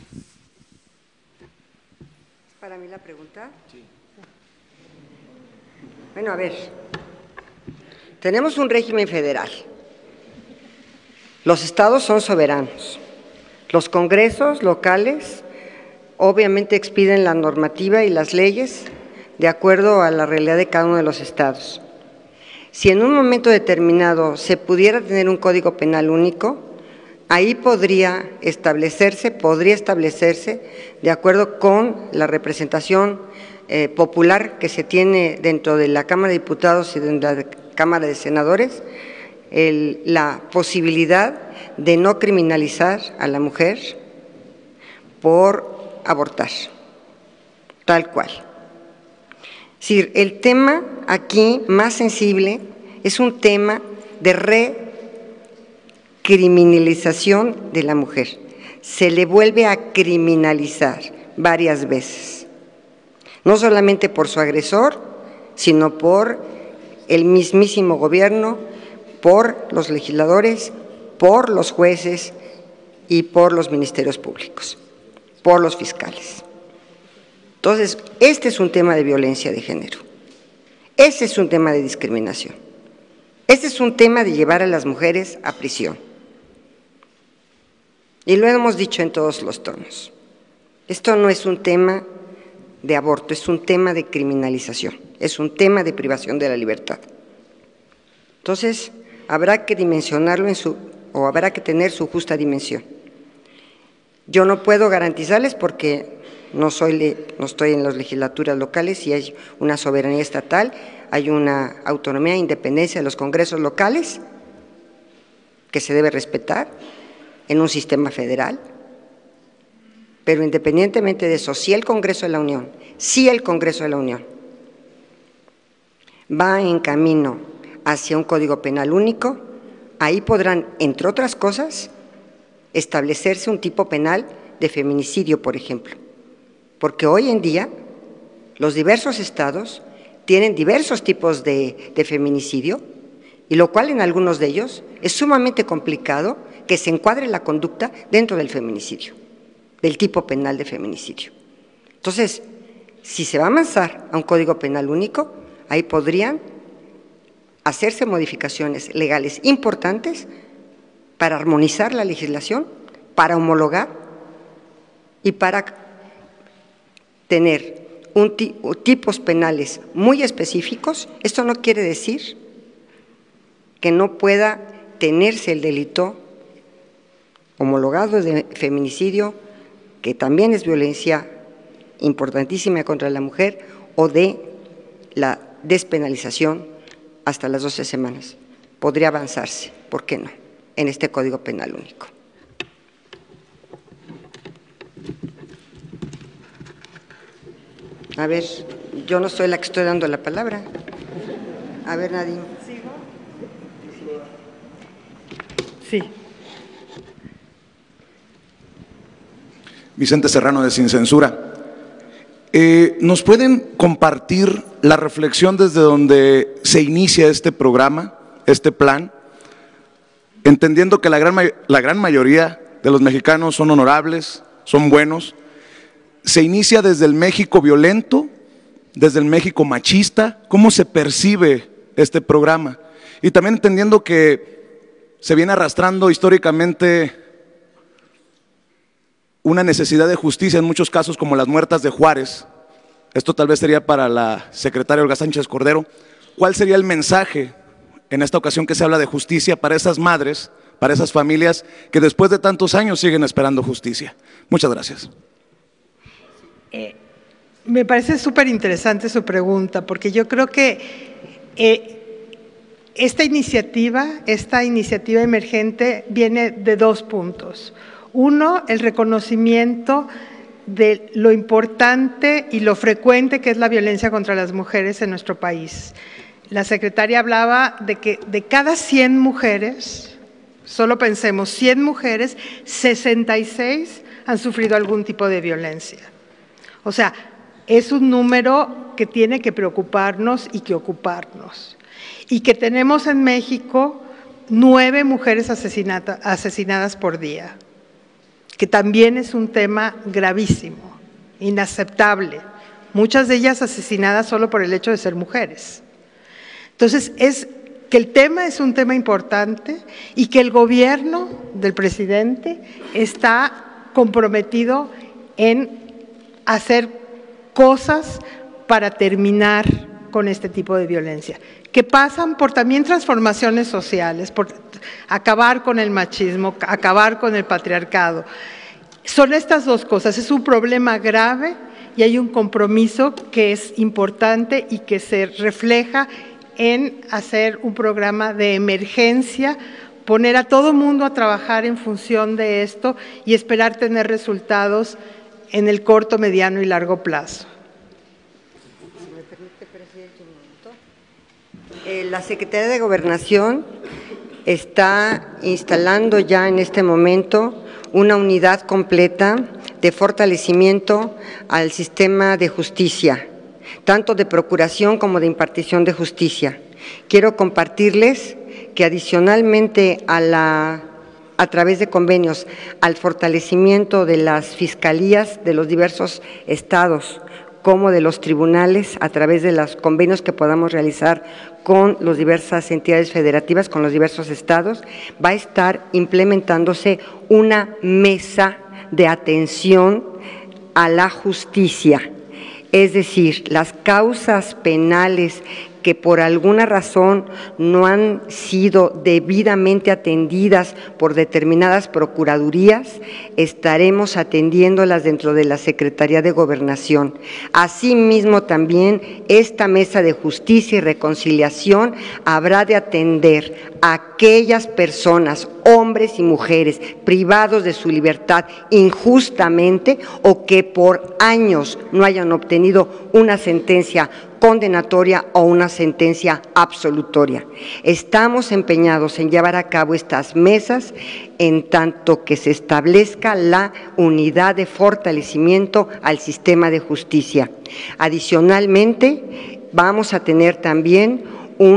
¿Para mí la pregunta? Sí. Bueno, a ver, tenemos un régimen federal. Los estados son soberanos. Los congresos locales obviamente expiden la normativa y las leyes de acuerdo a la realidad de cada uno de los estados. Si en un momento determinado se pudiera tener un código penal único, ahí podría establecerse de acuerdo con la representación popular que se tiene dentro de la Cámara de Diputados y de la Cámara de Senadores, la posibilidad de no criminalizar a la mujer por abortar, tal cual. Es decir, el tema aquí más sensible es un tema de criminalización de la mujer. Se le vuelve a criminalizar varias veces, no solamente por su agresor, sino por el mismísimo gobierno, por los legisladores, por los jueces y por los ministerios públicos, por los fiscales. Entonces, este es un tema de violencia de género, ese es un tema de discriminación, este es un tema de llevar a las mujeres a prisión. Y lo hemos dicho en todos los tonos. Esto no es un tema de aborto, es un tema de criminalización, es un tema de privación de la libertad. Entonces, habrá que dimensionarlo o habrá que tener su justa dimensión. Yo no puedo garantizarles porque no estoy en las legislaturas locales y hay una soberanía estatal, hay una autonomía e independencia de los congresos locales que se debe respetar en un sistema federal, pero independientemente de eso, si el Congreso de la Unión va en camino hacia un Código Penal único, ahí podrán, entre otras cosas, establecerse un tipo penal de feminicidio, por ejemplo, porque hoy en día los diversos estados tienen diversos tipos de feminicidio, y lo cual en algunos de ellos es sumamente complicado que se encuadre la conducta dentro del feminicidio, del tipo penal de feminicidio. Entonces, si se va a avanzar a un Código Penal único, ahí podrían hacerse modificaciones legales importantes para armonizar la legislación, para homologar y para tener tipos penales muy específicos. Esto no quiere decir que no pueda tenerse el delito homologado de feminicidio, que también es violencia importantísima contra la mujer, o de la despenalización hasta las 12 semanas. Podría avanzarse, ¿por qué no?, en este Código Penal único. A ver, yo no soy la que estoy dando la palabra. A ver, Nadine. Sí. Vicente Serrano, de Sin Censura. ¿Nos pueden compartir la reflexión desde donde se inicia este programa, este plan? Entendiendo que la gran mayoría de los mexicanos son honorables, son buenos. ¿Se inicia desde el México violento, desde el México machista? ¿Cómo se percibe este programa? Y también entendiendo que se viene arrastrando históricamente una necesidad de justicia en muchos casos, como las muertas de Juárez. Esto tal vez sería para la secretaria Olga Sánchez Cordero. ¿Cuál sería el mensaje en esta ocasión que se habla de justicia para esas madres, para esas familias que después de tantos años siguen esperando justicia? Muchas gracias. Me parece súper interesante su pregunta, porque yo creo que esta iniciativa emergente viene de dos puntos. Uno, el reconocimiento de lo importante y lo frecuente que es la violencia contra las mujeres en nuestro país. La secretaria hablaba de que de cada 100 mujeres, solo pensemos 100 mujeres, 66 han sufrido algún tipo de violencia. O sea, es un número que tiene que preocuparnos y que ocuparnos. Y que tenemos en México 9 mujeres asesinadas por día, que también es un tema gravísimo, inaceptable. Muchas de ellas asesinadas solo por el hecho de ser mujeres. Entonces, es que el tema es un tema importante y que el gobierno del presidente está comprometido en hacer cosas para terminar con este tipo de violencia, que pasan por también transformaciones sociales, por acabar con el machismo, acabar con el patriarcado. Son estas dos cosas, es un problema grave y hay un compromiso que es importante y que se refleja en hacer un programa de emergencia, poner a todo mundo a trabajar en función de esto y esperar tener resultados en el corto, mediano y largo plazo. Si me permite, presidente, un momento. La Secretaría de Gobernación está instalando ya en este momento una unidad completa de fortalecimiento al sistema de justicia, tanto de procuración como de impartición de justicia. Quiero compartirles que adicionalmente a través de convenios al fortalecimiento de las fiscalías de los diversos estados, como de los tribunales, a través de los convenios que podamos realizar con las diversas entidades federativas, con los diversos estados, va a estar implementándose una mesa de atención a la justicia. Es decir, las causas penales que por alguna razón no han sido debidamente atendidas por determinadas procuradurías, estaremos atendiéndolas dentro de la Secretaría de Gobernación. Asimismo, también esta Mesa de Justicia y Reconciliación habrá de atender a aquellas personas, hombres y mujeres, privados de su libertad injustamente o que por años no hayan obtenido una sentencia condenatoria o una sentencia absolutoria. Estamos empeñados en llevar a cabo estas mesas en tanto que se establezca la unidad de fortalecimiento al sistema de justicia. Adicionalmente, vamos a tener también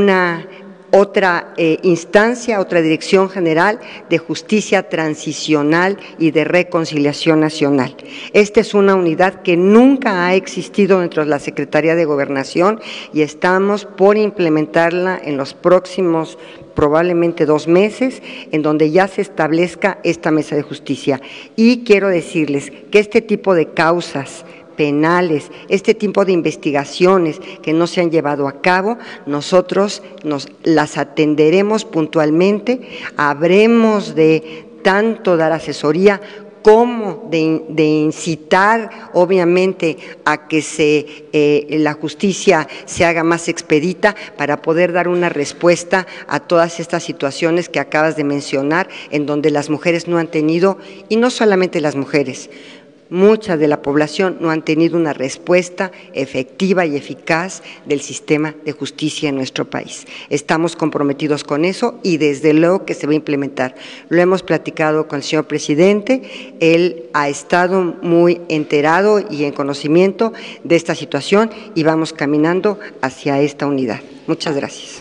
otra instancia, otra Dirección General de Justicia Transicional y de Reconciliación Nacional. Esta es una unidad que nunca ha existido dentro de la Secretaría de Gobernación y estamos por implementarla en los próximos probablemente 2 meses, en donde ya se establezca esta Mesa de Justicia. Y quiero decirles que este tipo de causas penales, este tipo de investigaciones que no se han llevado a cabo, nosotros las atenderemos puntualmente, habremos de tanto dar asesoría como de incitar, obviamente, a que la justicia se haga más expedita para poder dar una respuesta a todas estas situaciones que acabas de mencionar, en donde las mujeres no han tenido, y no solamente las mujeres, mucha de la población no han tenido una respuesta efectiva y eficaz del sistema de justicia en nuestro país. Estamos comprometidos con eso y desde luego que se va a implementar. Lo hemos platicado con el señor presidente, él ha estado muy enterado y en conocimiento de esta situación y vamos caminando hacia esta unidad. Muchas gracias.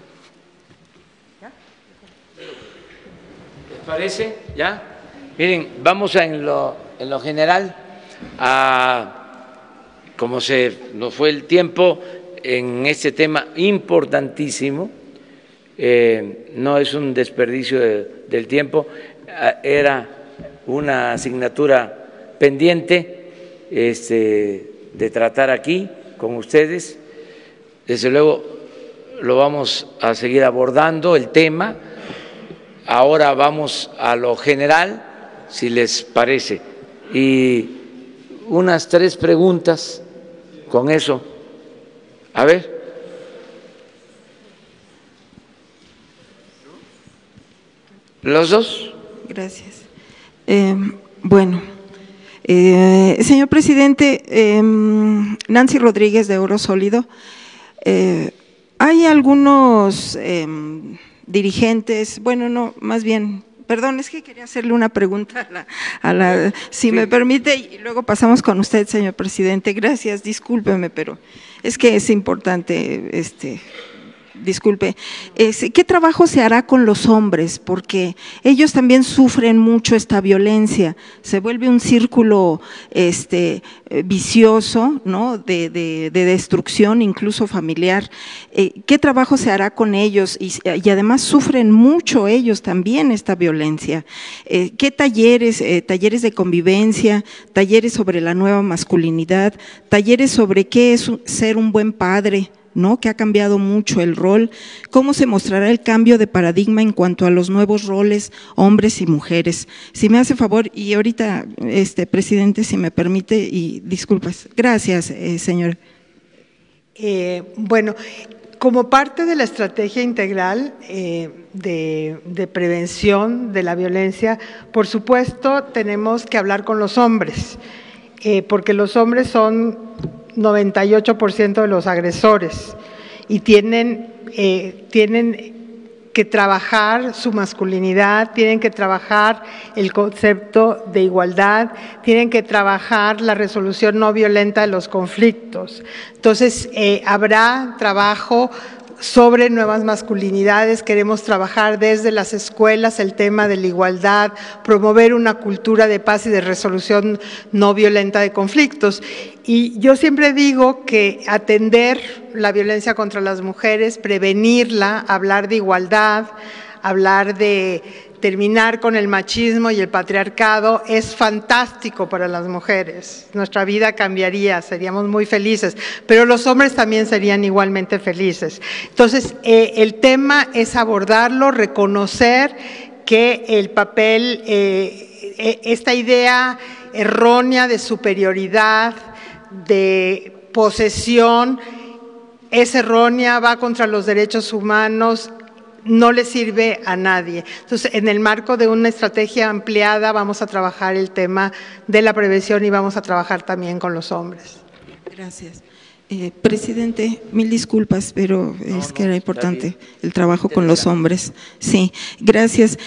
¿Les parece? ¿Ya? Miren, vamos en lo general, como se nos fue el tiempo en este tema importantísimo, no es un desperdicio del tiempo, era una asignatura pendiente de tratar aquí con ustedes. Desde luego lo vamos a seguir abordando el tema. Ahora vamos a lo general, si les parece. Y unas 3 preguntas con eso. A ver. ¿Los dos? Gracias. Señor presidente, Nancy Rodríguez de Oro Sólido, hay algunos dirigentes, perdón, es que quería hacerle una pregunta si me permite, y luego pasamos con usted, señor presidente. Gracias, discúlpeme, pero es que es importante, disculpe. ¿Qué trabajo se hará con los hombres? Porque ellos también sufren mucho esta violencia, se vuelve un círculo vicioso, ¿no? de destrucción, incluso familiar. ¿Qué trabajo se hará con ellos? Y además sufren mucho ellos también esta violencia. ¿Qué talleres de convivencia, talleres sobre la nueva masculinidad, talleres sobre qué es ser un buen padre, ¿no? Que ha cambiado mucho el rol, cómo se mostrará el cambio de paradigma en cuanto a los nuevos roles, hombres y mujeres? Si me hace favor, y ahorita, presidente, si me permite, y disculpas. Gracias, señor. Como parte de la estrategia integral de prevención de la violencia, por supuesto, tenemos que hablar con los hombres, porque los hombres son 98% de los agresores y tienen que trabajar su masculinidad, tienen que trabajar el concepto de igualdad, tienen que trabajar la resolución no violenta de los conflictos. Entonces, habrá trabajo sobre nuevas masculinidades, queremos trabajar desde las escuelas el tema de la igualdad, promover una cultura de paz y de resolución no violenta de conflictos. Y yo siempre digo que atender la violencia contra las mujeres, prevenirla, hablar de igualdad, hablar de terminar con el machismo y el patriarcado es fantástico para las mujeres. Nuestra vida cambiaría, seríamos muy felices, pero los hombres también serían igualmente felices. Entonces, el tema es abordarlo, reconocer que el papel, esta idea errónea de superioridad, de posesión, es errónea, va contra los derechos humanos, no le sirve a nadie. Entonces, en el marco de una estrategia ampliada vamos a trabajar el tema de la prevención y vamos a trabajar también con los hombres. Gracias. Presidente, mil disculpas, pero es que era importante el trabajo con los hombres. Sí, gracias.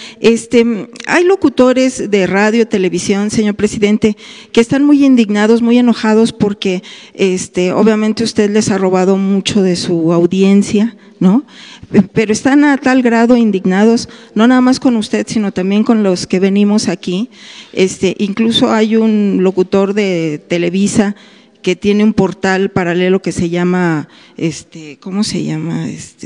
Hay locutores de radio, televisión, señor presidente, que están muy indignados, muy enojados porque obviamente usted les ha robado mucho de su audiencia, ¿no? Pero están a tal grado indignados, no nada más con usted, sino también con los que venimos aquí. Incluso hay un locutor de Televisa que tiene un portal paralelo que se llama, ¿cómo se llama?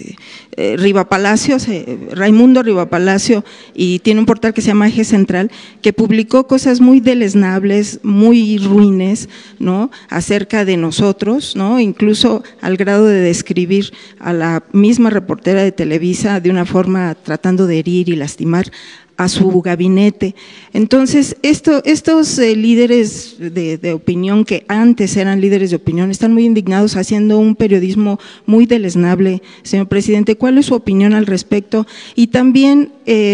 Rivapalacio, Raimundo Rivapalacio, y tiene un portal que se llama Eje Central, que publicó cosas muy deleznables, muy ruines, ¿no?, acerca de nosotros, ¿no?, incluso al grado de describir a la misma reportera de Televisa de una forma tratando de herir y lastimar a su gabinete. Entonces, estos líderes de opinión, que antes eran líderes de opinión, están muy indignados, haciendo un periodismo muy deleznable. Señor presidente, ¿cuál es su opinión al respecto? Y también,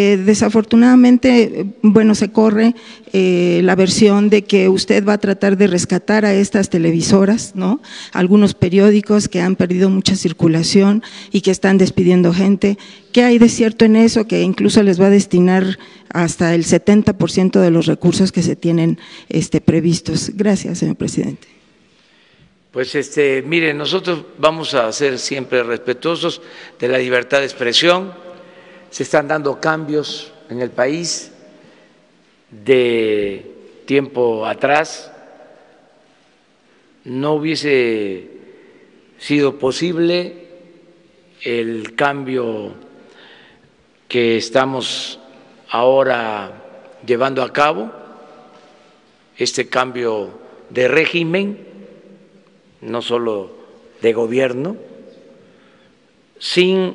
desafortunadamente, bueno, se corre la versión de que usted va a tratar de rescatar a estas televisoras, ¿no?, algunos periódicos que han perdido mucha circulación y que están despidiendo gente. ¿Qué hay de cierto en eso? Que incluso les va a destinar hasta el 70% de los recursos que se tienen previstos. Gracias, señor presidente. Pues mire, nosotros vamos a ser siempre respetuosos de la libertad de expresión. Se están dando cambios en el país. De tiempo atrás no hubiese sido posible el cambio que estamos ahora llevando a cabo, este cambio de régimen, no solo de gobierno, sin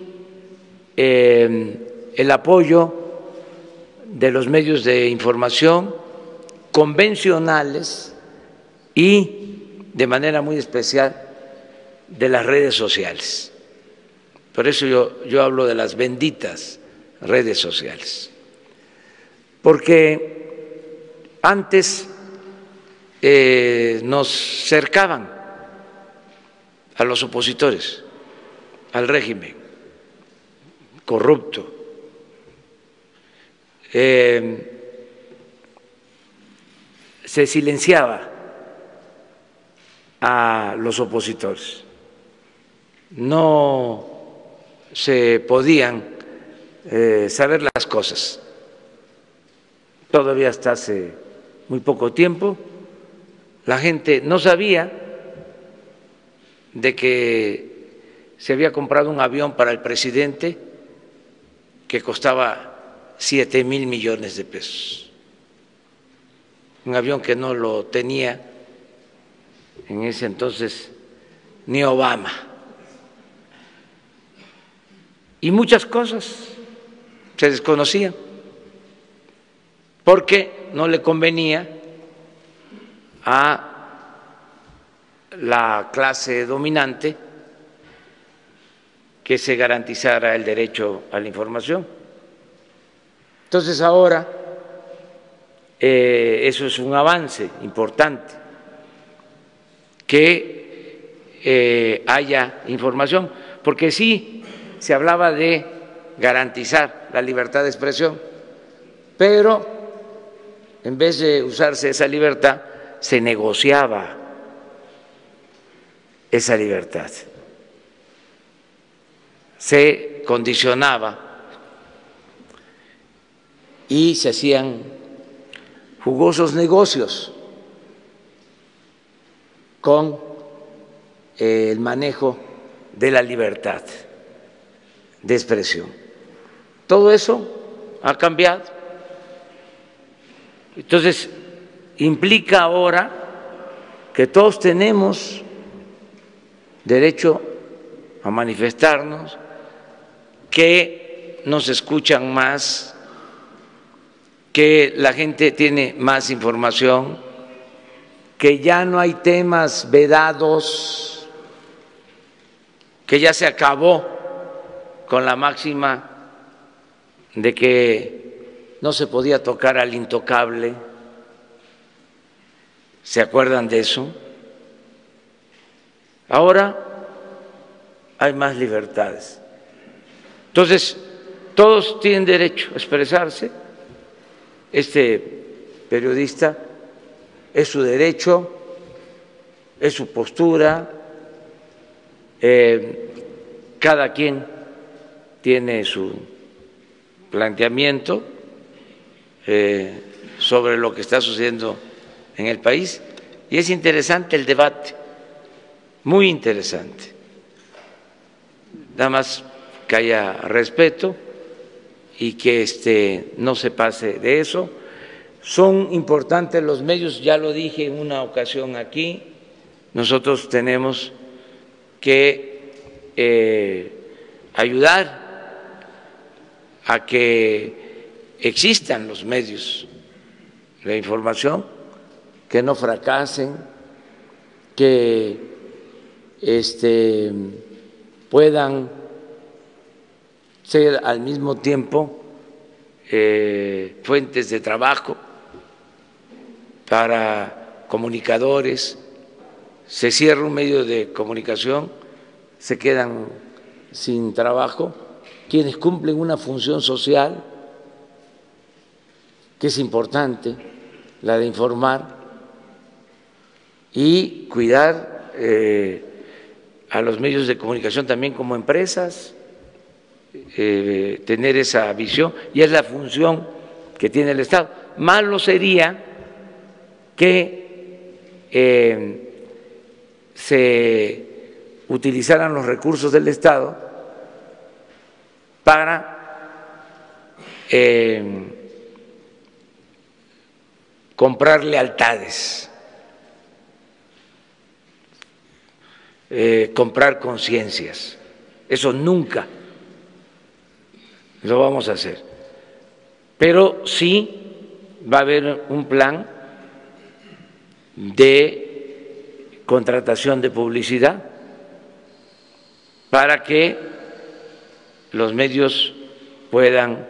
el apoyo de los medios de información convencionales y de manera muy especial de las redes sociales. Por eso yo hablo de las benditas redes sociales, porque antes nos cercaban a los opositores, al régimen corrupto, se silenciaba a los opositores, no se podían saber las cosas. Todavía hasta hace muy poco tiempo la gente no sabía de que se había comprado un avión para el presidente que costaba 7,000 millones de pesos, un avión que no lo tenía en ese entonces ni Obama, y muchas cosas se desconocían porque no le convenía a la clase dominante que se garantizara el derecho a la información. Entonces ahora eso es un avance importante, que haya información, porque sí se hablaba de garantizar la libertad de expresión, pero en vez de usarse esa libertad, se negociaba esa libertad, se condicionaba y se hacían jugosos negocios con el manejo de la libertad de expresión. Todo eso ha cambiado. Entonces, implica ahora que todos tenemos derecho a manifestarnos, que nos escuchan más, que la gente tiene más información, que ya no hay temas vedados, que ya se acabó con la máxima de que no se podía tocar al intocable. ¿Se acuerdan de eso? Ahora hay más libertades. Entonces, todos tienen derecho a expresarse. Este periodista es su derecho, es su postura, cada quien tiene su planteamiento sobre lo que está sucediendo en el país y es interesante el debate, muy interesante. Nada más que haya respeto y que no se pase de eso. Son importantes los medios, ya lo dije en una ocasión aquí, nosotros tenemos que ayudar a que existan los medios de información, que no fracasen, que puedan ser al mismo tiempo fuentes de trabajo para comunicadores. Se cierra un medio de comunicación, se quedan sin trabajo quienes cumplen una función social que es importante, la de informar y cuidar a los medios de comunicación también como empresas, tener esa visión, y es la función que tiene el Estado. Malo sería que se utilizaran los recursos del Estado para comprar lealtades, comprar conciencias. Eso nunca lo vamos a hacer. Pero sí va a haber un plan de contratación de publicidad para que los medios puedan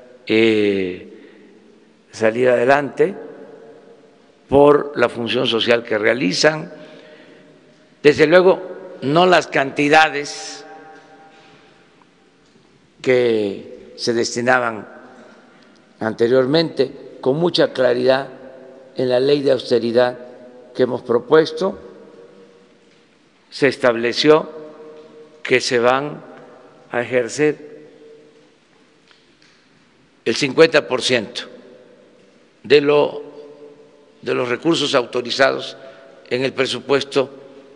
salir adelante por la función social que realizan. Desde luego, no las cantidades que se destinaban anteriormente, con mucha claridad en la ley de austeridad que hemos propuesto, se estableció que se van a ejercer el 50% de los recursos autorizados en el presupuesto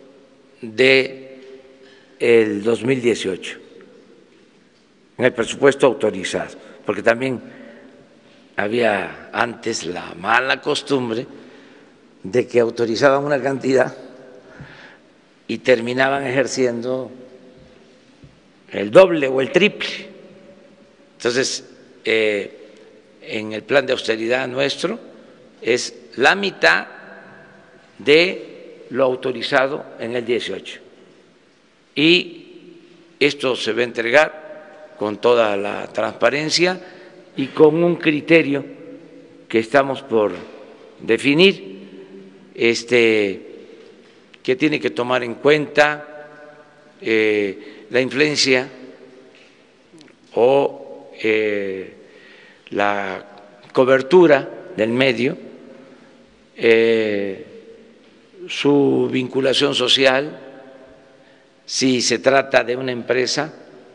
del 2018, en el presupuesto autorizado, porque también había antes la mala costumbre de que autorizaban una cantidad y terminaban ejerciendo el doble o el triple. Entonces, en el plan de austeridad nuestro es la mitad de lo autorizado en el 18. Y esto se va a entregar con toda la transparencia y con un criterio que estamos por definir, que tiene que tomar en cuenta la influencia o la cobertura del medio, su vinculación social, si se trata de una empresa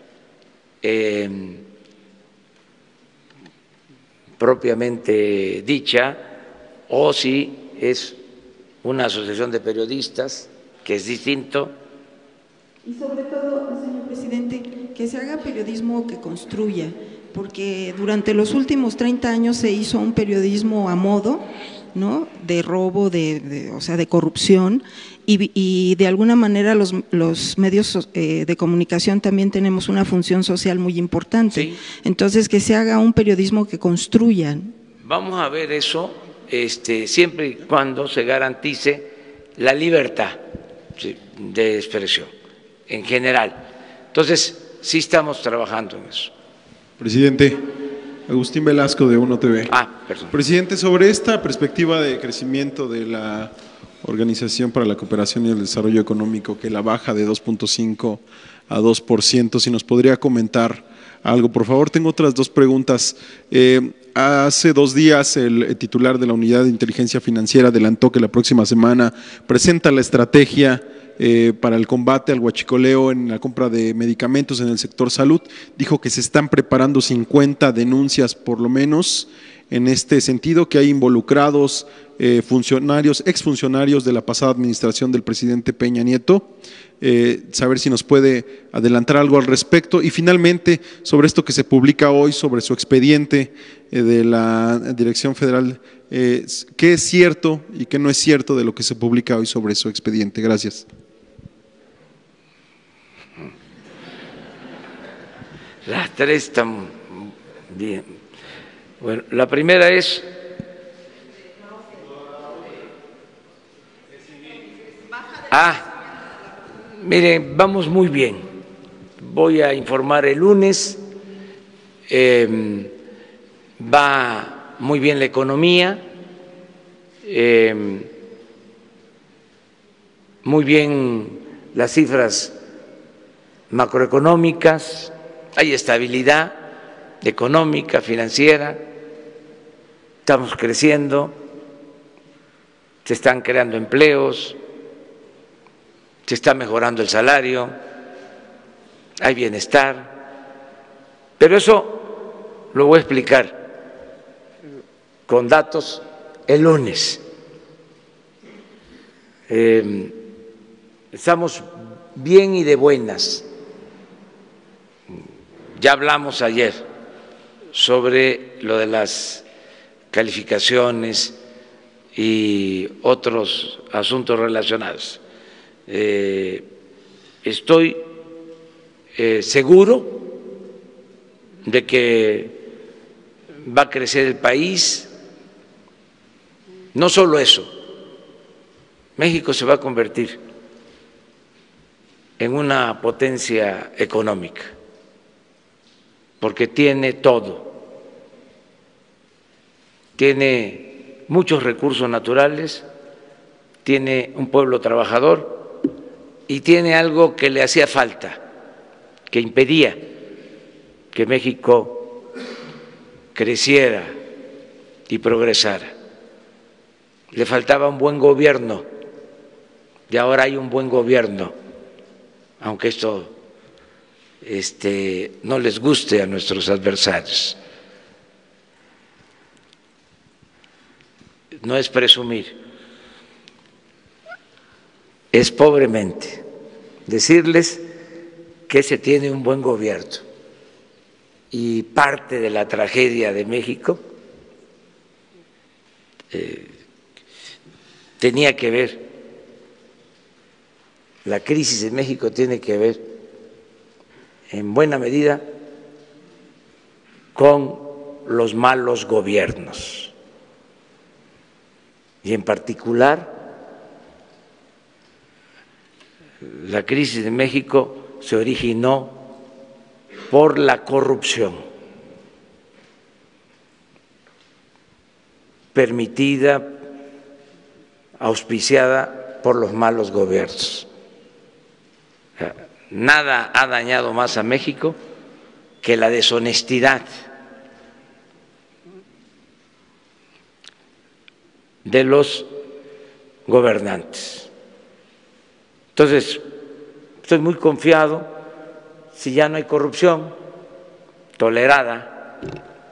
propiamente dicha o si es una asociación de periodistas, que es distinto. Y sobre todo, señor presidente, que se haga periodismo que construya, porque durante los últimos 30 años se hizo un periodismo a modo, ¿no?, de robo, o sea, de corrupción, y de alguna manera los medios de comunicación también tenemos una función social muy importante. Sí. Entonces, que se haga un periodismo que construya. Vamos a ver eso siempre y cuando se garantice la libertad de expresión en general. Entonces, sí estamos trabajando en eso. Presidente, Agustín Velasco de Uno TV. Perdón. Presidente, sobre esta perspectiva de crecimiento de la Organización para la Cooperación y el Desarrollo Económico, que la baja de 2.5 a 2%, si nos podría comentar algo, por favor. Tengo otras dos preguntas. Hace 2 días el titular de la Unidad de Inteligencia Financiera adelantó que la próxima semana presenta la estrategia para el combate al huachicoleo en la compra de medicamentos en el sector salud. Dijo que se están preparando 50 denuncias por lo menos en este sentido, que hay involucrados funcionarios, exfuncionarios de la pasada administración del presidente Peña Nieto. Saber si nos puede adelantar algo al respecto. Y finalmente, sobre esto que se publica hoy, sobre su expediente de la Dirección Federal, ¿qué es cierto y qué no es cierto de lo que se publica hoy sobre su expediente? Gracias. Las tres están bien. Bueno, la primera es… Miren, vamos muy bien. Voy a informar el lunes. Va muy bien la economía, muy bien las cifras macroeconómicas, hay estabilidad económica, financiera, estamos creciendo, se están creando empleos, se está mejorando el salario, hay bienestar, pero eso lo voy a explicar con datos el lunes. Estamos bien y de buenas. Ya hablamos ayer sobre lo de las calificaciones y otros asuntos relacionados. Estoy seguro de que va a crecer el país. No solo eso, México se va a convertir en una potencia económica, porque tiene todo, tiene muchos recursos naturales, tiene un pueblo trabajador y tiene algo que le hacía falta, que impedía que México creciera y progresara. Le faltaba un buen gobierno y ahora hay un buen gobierno, aunque esto no les guste a nuestros adversarios. No es presumir, es pobremente decirles que se tiene un buen gobierno. Y parte de la tragedia de México tenía que ver, la crisis de México tiene que ver en buena medida con los malos gobiernos y en particular la crisis de México se originó por la corrupción permitida, auspiciada por los malos gobiernos. Nada ha dañado más a México que la deshonestidad de los gobernantes. Entonces, estoy muy confiado. Si ya no hay corrupción tolerada,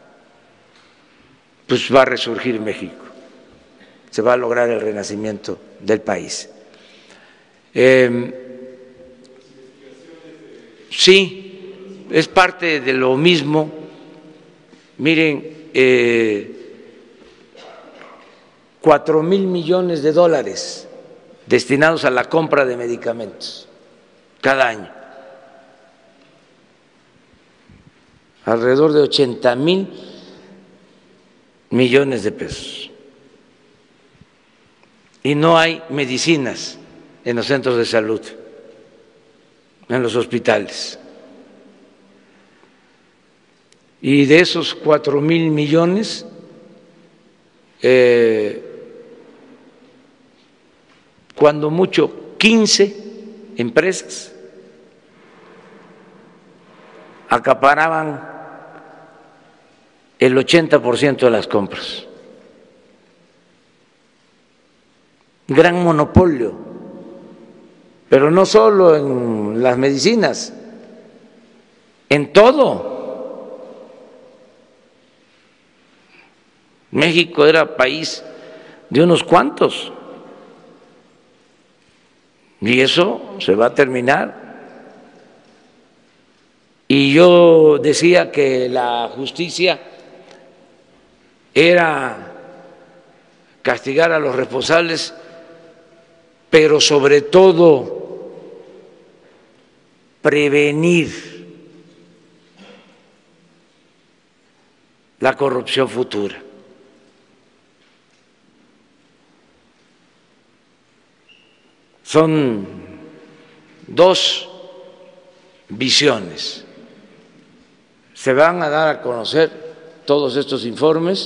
pues va a resurgir México, se va a lograr el renacimiento del país. Sí, es parte de lo mismo Miren, 4,000 millones de dólares destinados a la compra de medicamentos cada año. Alrededor de 80,000 millones de pesos. Y no hay medicinas en los centros de salud, en los hospitales. Y de esos 4,000 millones, cuando mucho 15 empresas acaparaban el 80% de las compras. Gran monopolio, pero no solo en las medicinas, en todo. México era país de unos cuantos y eso se va a terminar. Y yo decía que la justicia era castigar a los responsables, pero sobre todo prevenir la corrupción futura. Son dos visiones. Se van a dar a conocer todos estos informes,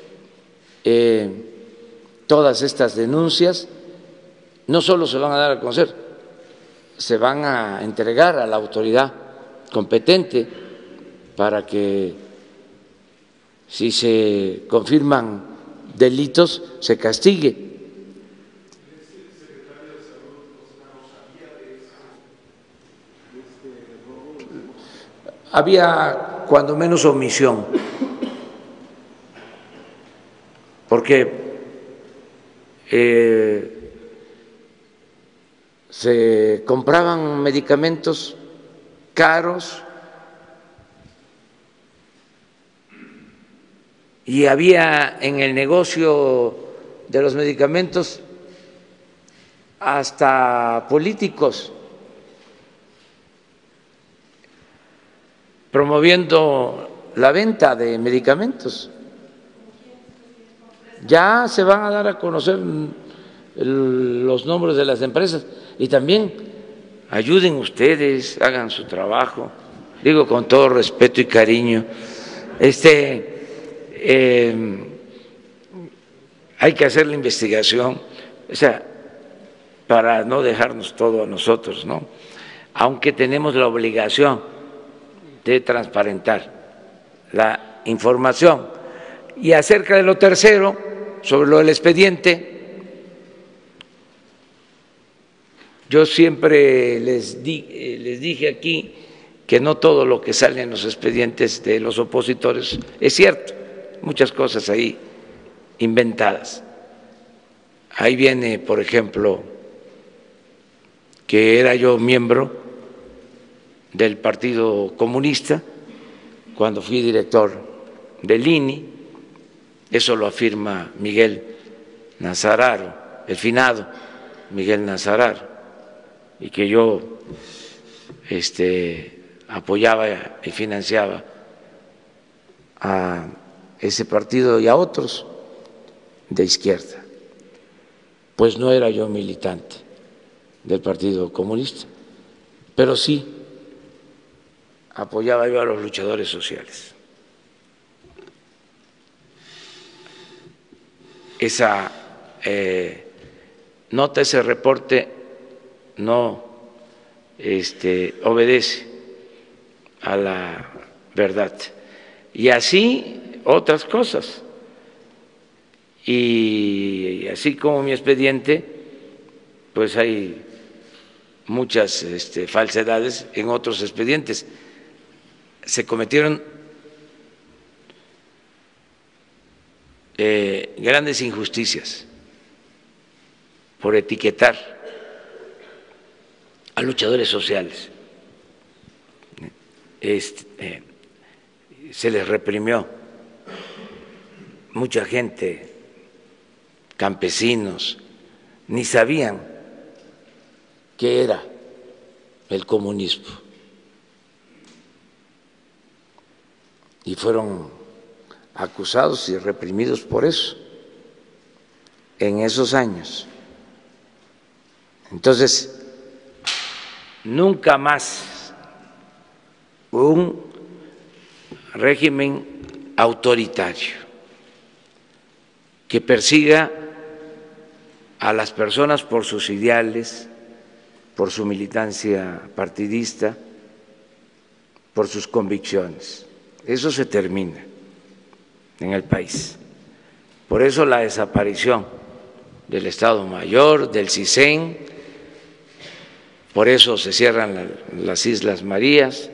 todas estas denuncias. No solo se van a dar a conocer, se van a entregar a la autoridad competente para que, si se confirman delitos, se castigue. Había cuando menos omisión, porque se compraban medicamentos caros y había en el negocio de los medicamentos hasta políticos promoviendo la venta de medicamentos. Ya se van a dar a conocer los nombres de las empresas y también ayuden ustedes, hagan su trabajo, digo con todo respeto y cariño. Hay que hacer la investigación, o sea, para no dejarnos todo a nosotros, ¿no? Aunque tenemos la obligación de transparentar la información. Y acerca de lo tercero, sobre lo del expediente, yo siempre les dije aquí que no todo lo que sale en los expedientes de los opositores es cierto, muchas cosas ahí inventadas. Ahí viene, por ejemplo, que era yo miembro del Partido Comunista cuando fui director del INI, eso lo afirma Miguel Nazararo, el finado Miguel Nazararo, y que yo apoyaba y financiaba a ese partido y a otros de izquierda. Pues no era yo militante del Partido Comunista, pero sí apoyaba yo a los luchadores sociales. Esa nota, ese reporte no obedece a la verdad. Y así otras cosas. Y así como mi expediente, pues hay muchas falsedades en otros expedientes. Se cometieron grandes injusticias por etiquetar a luchadores sociales. Se les reprimió mucha gente, campesinos, ni sabían qué era el comunismo. Y fueron acusados y reprimidos por eso en esos años. Entonces, nunca más un régimen autoritario que persiga a las personas por sus ideales, por su militancia partidista, por sus convicciones. Eso se termina en el país. Por eso la desaparición del Estado Mayor, del CISEN, por eso se cierran las Islas Marías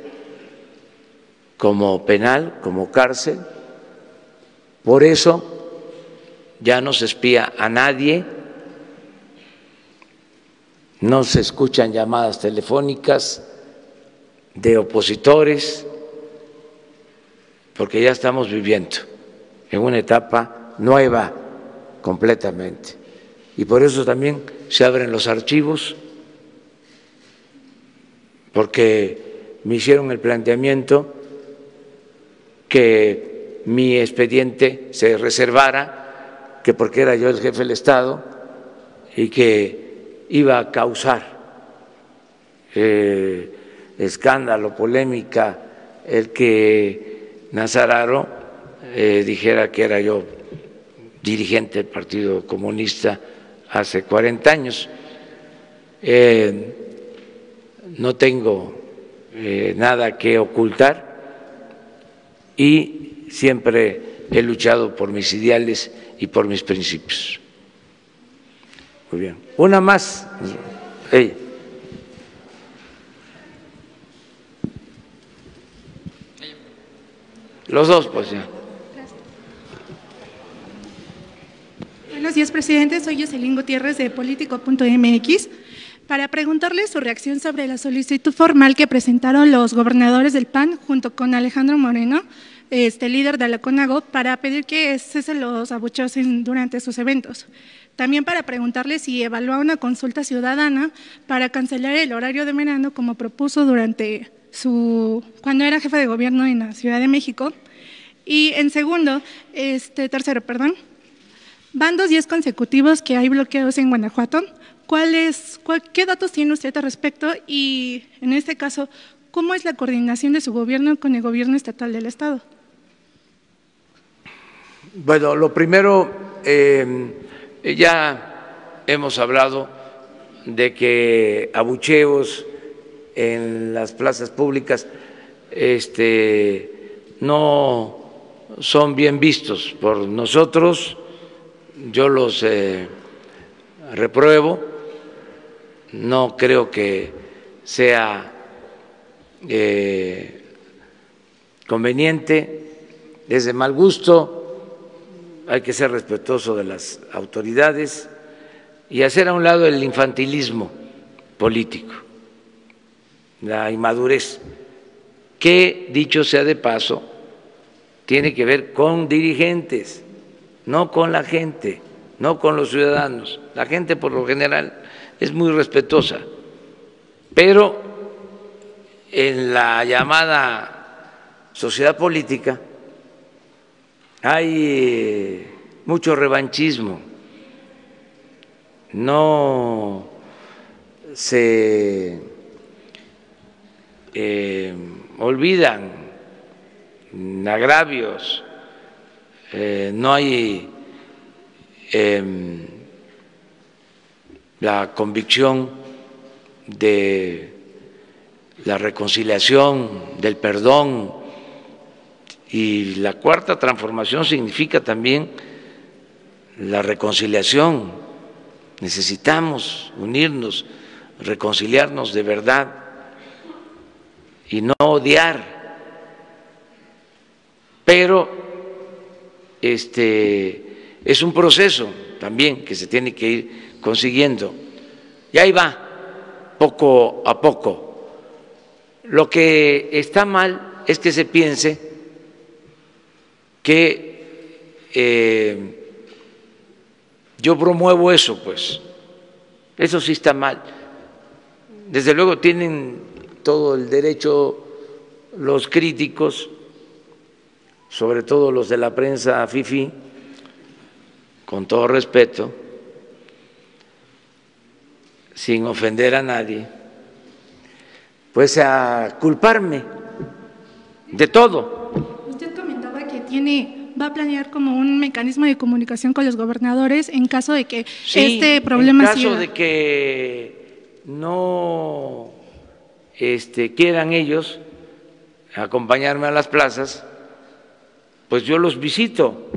como penal, como cárcel, por eso ya no se espía a nadie, no se escuchan llamadas telefónicas de opositores, porque ya estamos viviendo en una etapa nueva completamente. Y por eso también se abren los archivos, porque me hicieron el planteamiento que mi expediente se reservara, que porque era yo el jefe del Estado y que iba a causar escándalo, polémica, el que Nazararo dijera que era yo dirigente del Partido Comunista hace 40 años. No tengo nada que ocultar y siempre he luchado por mis ideales y por mis principios. Muy bien. Una más. Los dos, pues ya. Buenos días, presidente. Soy Jocelyn Gutiérrez de Político.mx para preguntarle su reacción sobre la solicitud formal que presentaron los gobernadores del PAN junto con Alejandro Moreno, líder de la CONAGO, para pedir que cesen los abucheos durante sus eventos. También para preguntarle si evalúa una consulta ciudadana para cancelar el horario de verano como propuso durante cuando era jefe de gobierno en la Ciudad de México. Y en tercero, van 2 días consecutivos que hay bloqueos en Guanajuato. ¿Qué datos tiene usted al respecto? Y en este caso, ¿cómo es la coordinación de su gobierno con el gobierno estatal del Estado? Bueno, lo primero, ya hemos hablado de que abucheos en las plazas públicas no son bien vistos por nosotros. Yo los repruebo, no creo que sea conveniente, es de mal gusto, hay que ser respetuoso de las autoridades y hacer a un lado el infantilismo político, la inmadurez, que, dicho sea de paso, tiene que ver con dirigentes, no con la gente, no con los ciudadanos. La gente por lo general es muy respetuosa, pero en la llamada sociedad política hay mucho revanchismo, no se olvidan agravios, no hay la convicción de la reconciliación, del perdón, y la cuarta transformación significa también la reconciliación. Necesitamos unirnos, reconciliarnos de verdad y no odiar, pero es un proceso también que se tiene que ir consiguiendo y ahí va poco a poco. Lo que está mal es que se piense que yo promuevo eso, pues. Eso sí está mal. Desde luego tienen todo el derecho los críticos, sobre todo los de la prensa fifí, con todo respeto, sin ofender a nadie, pues a culparme de todo. Usted comentaba que va a planear como un mecanismo de comunicación con los gobernadores en caso de que este problema siga. En caso de que no quieran ellos acompañarme a las plazas, pues yo los visito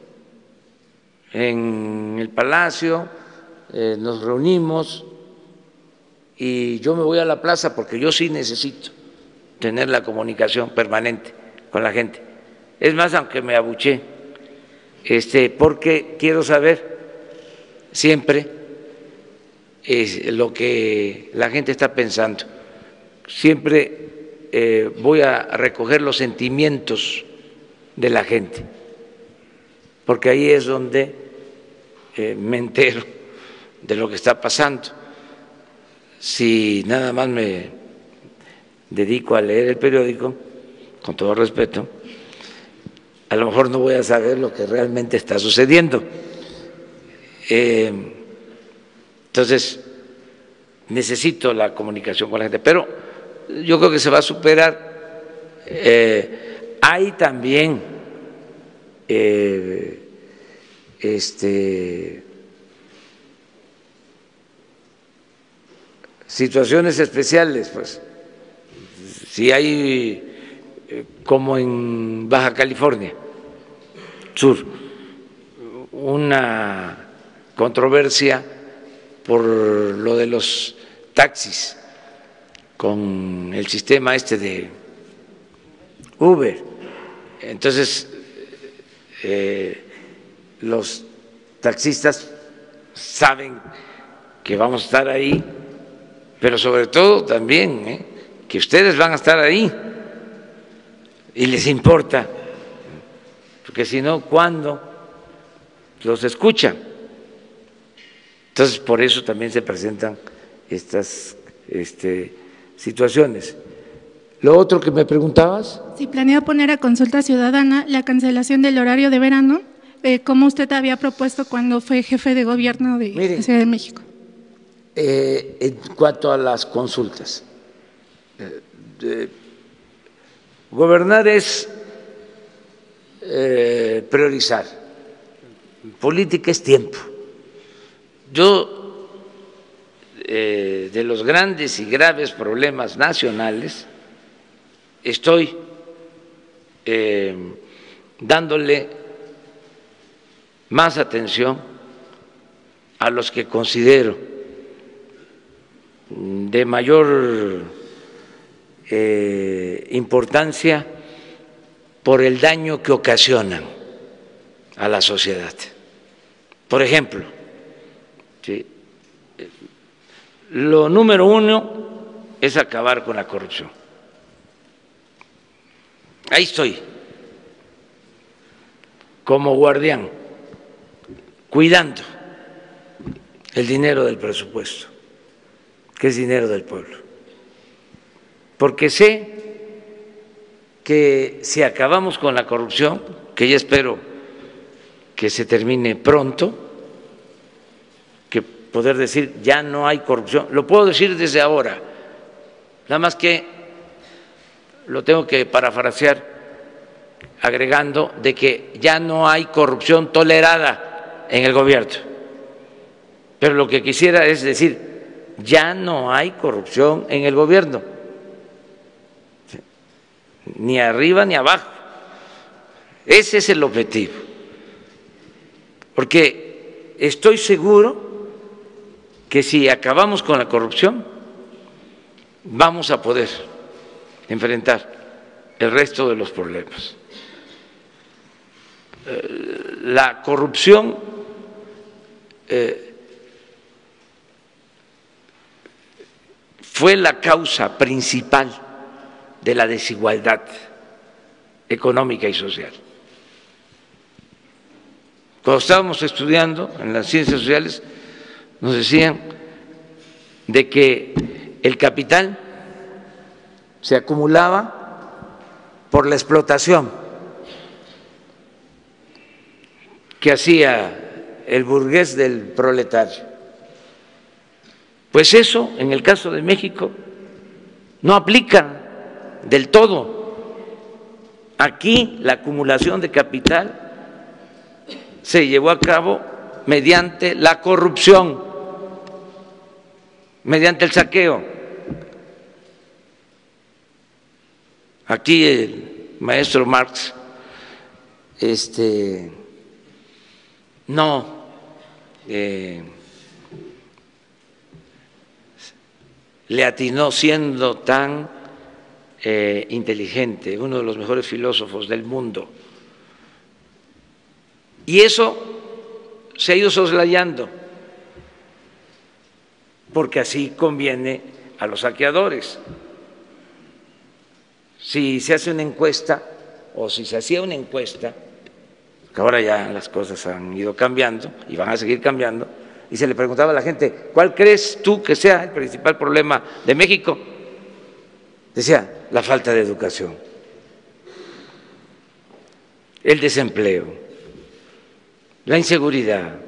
en el Palacio, nos reunimos y yo me voy a la plaza porque yo sí necesito tener la comunicación permanente con la gente. Es más, aunque me abuché, porque quiero saber siempre lo que la gente está pensando. Siempre voy a recoger los sentimientos de la gente, porque ahí es donde me entero de lo que está pasando. Si nada más me dedico a leer el periódico, con todo respeto, a lo mejor no voy a saber lo que realmente está sucediendo. Entonces, necesito la comunicación con la gente, pero yo creo que se va a superar. Hay también situaciones especiales, pues, si hay como en Baja California Sur una controversia por lo de los taxis con el sistema de Uber. Entonces, los taxistas saben que vamos a estar ahí, pero sobre todo también que ustedes van a estar ahí y les importa, porque si no, ¿cuándo los escuchan? Entonces, por eso también se presentan estas situaciones. Lo otro que me preguntabas. Si planea poner a consulta ciudadana la cancelación del horario de verano, como usted había propuesto cuando fue jefe de gobierno de la Ciudad de México. En cuanto a las consultas, gobernar es priorizar, política es tiempo. Yo, de los grandes y graves problemas nacionales, estoy dándole más atención a los que considero de mayor importancia por el daño que ocasionan a la sociedad. Por ejemplo, lo número uno es acabar con la corrupción. Ahí estoy, como guardián, cuidando el dinero del presupuesto, que es dinero del pueblo. Porque sé que si acabamos con la corrupción, que ya espero que se termine pronto, que poder decir ya no hay corrupción, lo puedo decir desde ahora, nada más que lo tengo que parafrasear agregando de que ya no hay corrupción tolerada en el gobierno. Pero lo que quisiera es decir, ya no hay corrupción en el gobierno, ni arriba ni abajo. Ese es el objetivo, porque estoy seguro que si acabamos con la corrupción, vamos a poder enfrentar el resto de los problemas. La corrupción fue la causa principal de la desigualdad económica y social. Cuando estábamos estudiando en las ciencias sociales, nos decían de que el capital se acumulaba por la explotación que hacía el burgués del proletario. Pues eso, en el caso de México, no aplica del todo. Aquí la acumulación de capital se llevó a cabo mediante la corrupción, mediante el saqueo. Aquí el maestro Marx no le atinó, siendo tan inteligente, uno de los mejores filósofos del mundo. Y eso se ha ido soslayando, porque así conviene a los saqueadores. Si se hace una encuesta, o si se hacía una encuesta, que ahora ya las cosas han ido cambiando y van a seguir cambiando, y se le preguntaba a la gente, ¿cuál crees tú que sea el principal problema de México? Decía, la falta de educación, el desempleo, la inseguridad,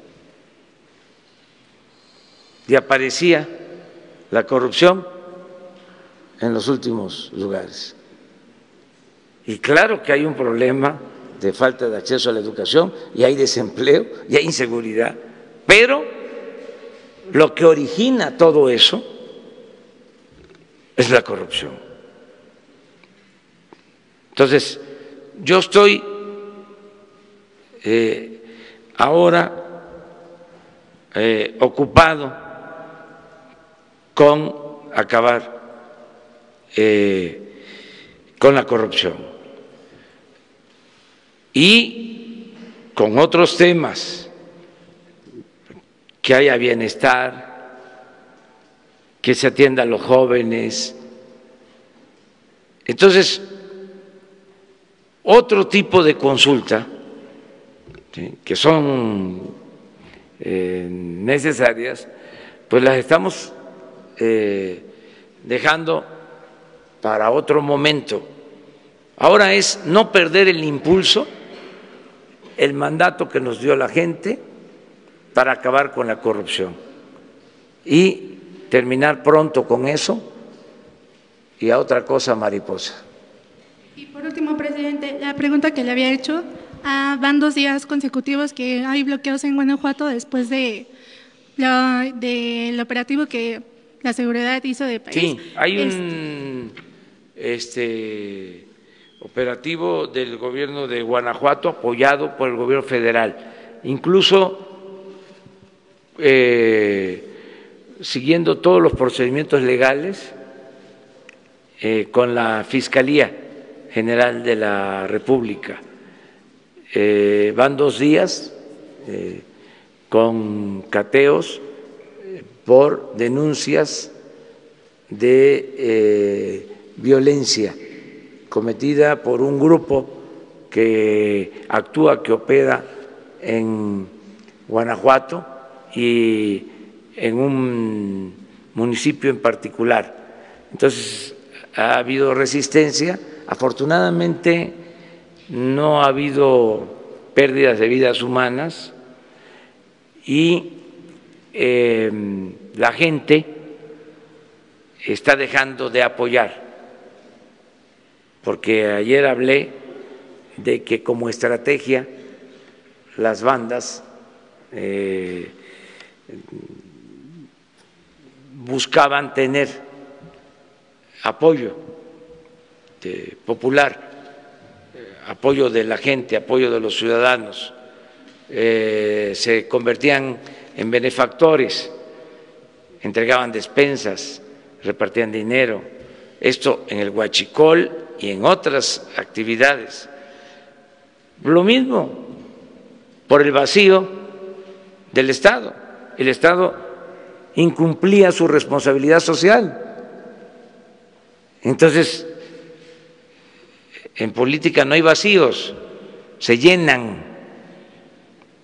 y aparecía la corrupción en los últimos lugares. Y claro que hay un problema de falta de acceso a la educación, y hay desempleo, y hay inseguridad, pero lo que origina todo eso es la corrupción. Entonces, yo estoy ahora ocupado con acabar con la corrupción y con otros temas, que haya bienestar, que se atienda a los jóvenes. Entonces, otro tipo de consulta, ¿sí?, que son necesarias, pues las estamos dejando para otro momento. Ahora es no perder el impulso, el mandato que nos dio la gente para acabar con la corrupción y terminar pronto con eso y a otra cosa mariposa. Y por último, presidente, la pregunta que le había hecho, van 2 días consecutivos que hay bloqueos en Guanajuato después del operativo que la seguridad hizo de país. Sí, hay un operativo del gobierno de Guanajuato apoyado por el gobierno federal, incluso siguiendo todos los procedimientos legales con la Fiscalía General de la República. Van 2 días con cateos por denuncias de violencia cometida por un grupo que actúa, que opera en Guanajuato y en un municipio en particular. Entonces, ha habido resistencia. Afortunadamente, no ha habido pérdidas de vidas humanas y la gente está dejando de apoyar, porque ayer hablé de que como estrategia las bandas buscaban tener apoyo popular, apoyo de la gente, apoyo de los ciudadanos, se convertían en benefactores, entregaban despensas, repartían dinero, esto en el huachicol y en otras actividades. Lo mismo por el vacío del Estado. El Estado incumplía su responsabilidad social. Entonces, en política no hay vacíos, se llenan.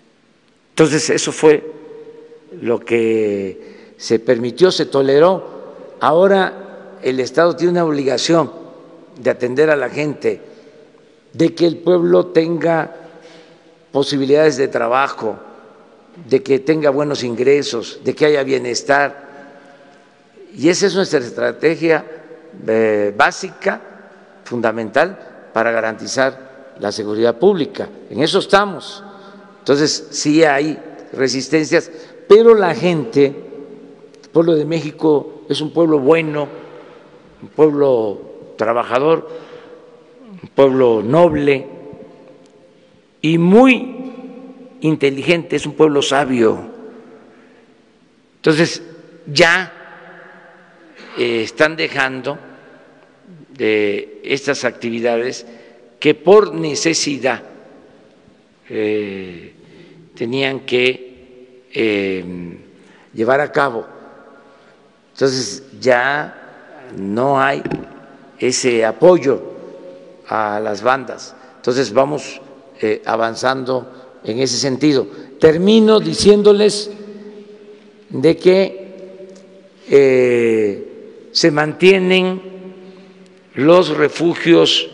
Entonces, eso fue lo que se permitió, se toleró. Ahora el Estado tiene una obligación de atender a la gente, de que el pueblo tenga posibilidades de trabajo, de que tenga buenos ingresos, de que haya bienestar. Y esa es nuestra estrategia básica, fundamental, para garantizar la seguridad pública. En eso estamos. Entonces, sí hay resistencias, pero la gente, el pueblo de México es un pueblo bueno, un pueblo trabajador, un pueblo noble y muy inteligente, es un pueblo sabio. Entonces, ya están dejando de estas actividades que por necesidad tenían que llevar a cabo. Entonces ya no hay ese apoyo a las bandas. Entonces vamos avanzando en ese sentido. Termino diciéndoles de que se mantienen los refugios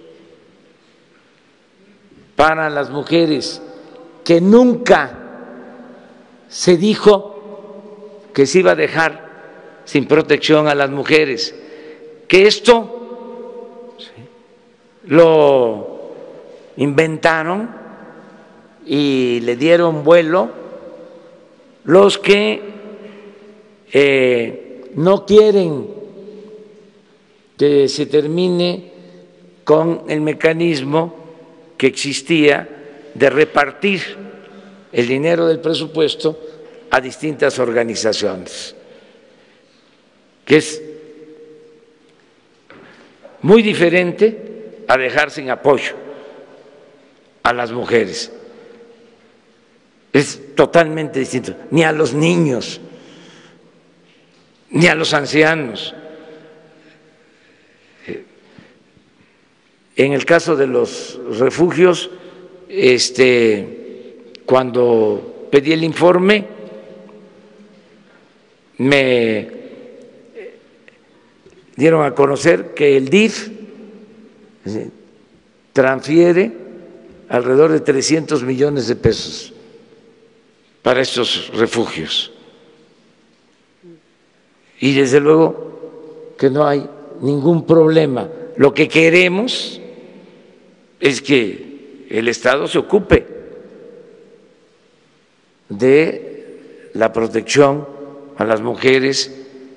para las mujeres, que nunca se dijo que se iba a dejar sin protección a las mujeres, que esto lo inventaron y le dieron vuelo los que no quieren que se termine con el mecanismo que existía de repartir el dinero del presupuesto a distintas organizaciones, que es muy diferente a dejar sin apoyo a las mujeres. Es totalmente distinto, ni a los niños, ni a los ancianos. En el caso de los refugios, cuando pedí el informe, me dieron a conocer que el DIF transfiere alrededor de 300 millones de pesos para estos refugios. Y desde luego que no hay ningún problema. Lo que queremos es que el Estado se ocupe de la protección a las mujeres,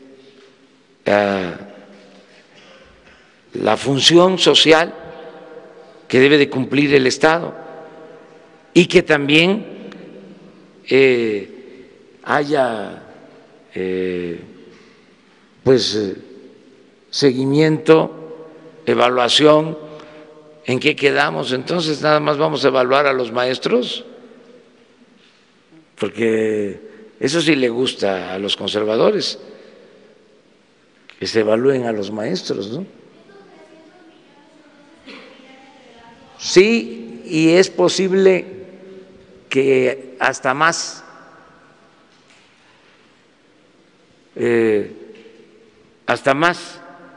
a la función social que debe de cumplir el Estado, y que también haya seguimiento, evaluación. ¿En qué quedamos? Entonces nada más vamos a evaluar a los maestros, porque eso sí le gusta a los conservadores, que se evalúen a los maestros, ¿no? Sí, y es posible que hasta más. Hasta más.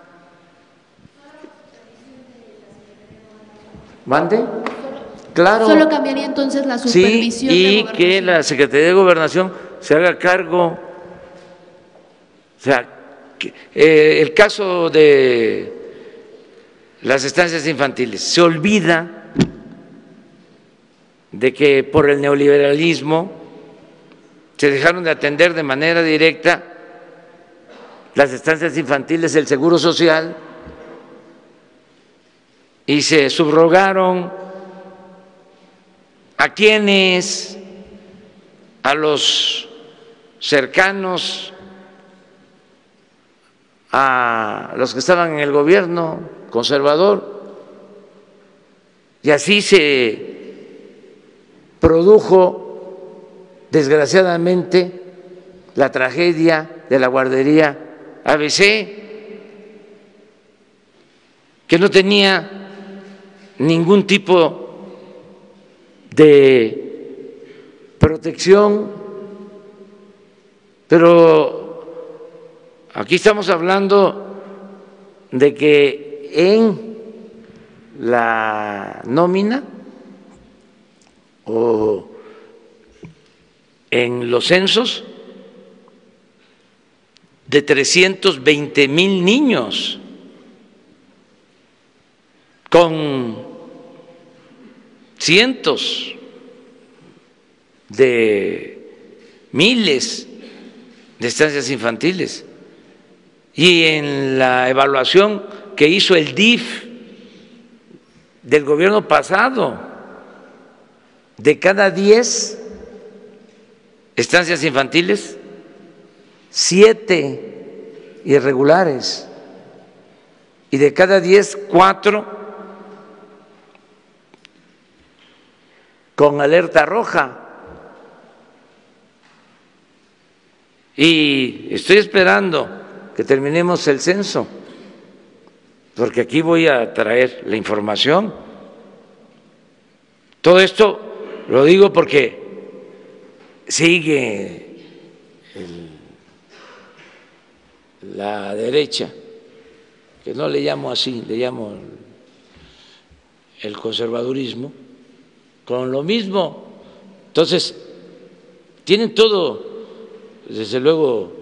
¿Mande? Claro. Solo cambiaría entonces la supervisión. Sí, y que la Secretaría de Gobernación se haga cargo. O sea, el caso de las estancias infantiles, se olvida de que por el neoliberalismo se dejaron de atender de manera directa las estancias infantiles, el Seguro Social, y se subrogaron a quienes, a los cercanos a los que estaban en el gobierno conservador, y así se produjo desgraciadamente la tragedia de la guardería ABC, que no tenía ningún tipo de protección, pero aquí estamos hablando de que en la nómina o en los censos de 320,000 niños con cientos de miles de estancias infantiles, y en la evaluación que hizo el DIF del gobierno pasado, de cada 10 estancias infantiles, 7 irregulares, y de cada 10, 4 con alerta roja. Y estoy esperando que terminemos el censo, porque aquí voy a traer la información. Todo esto lo digo porque sigue la derecha, que no le llamo así, le llamo el conservadurismo, con lo mismo. Entonces, tienen todo, desde luego,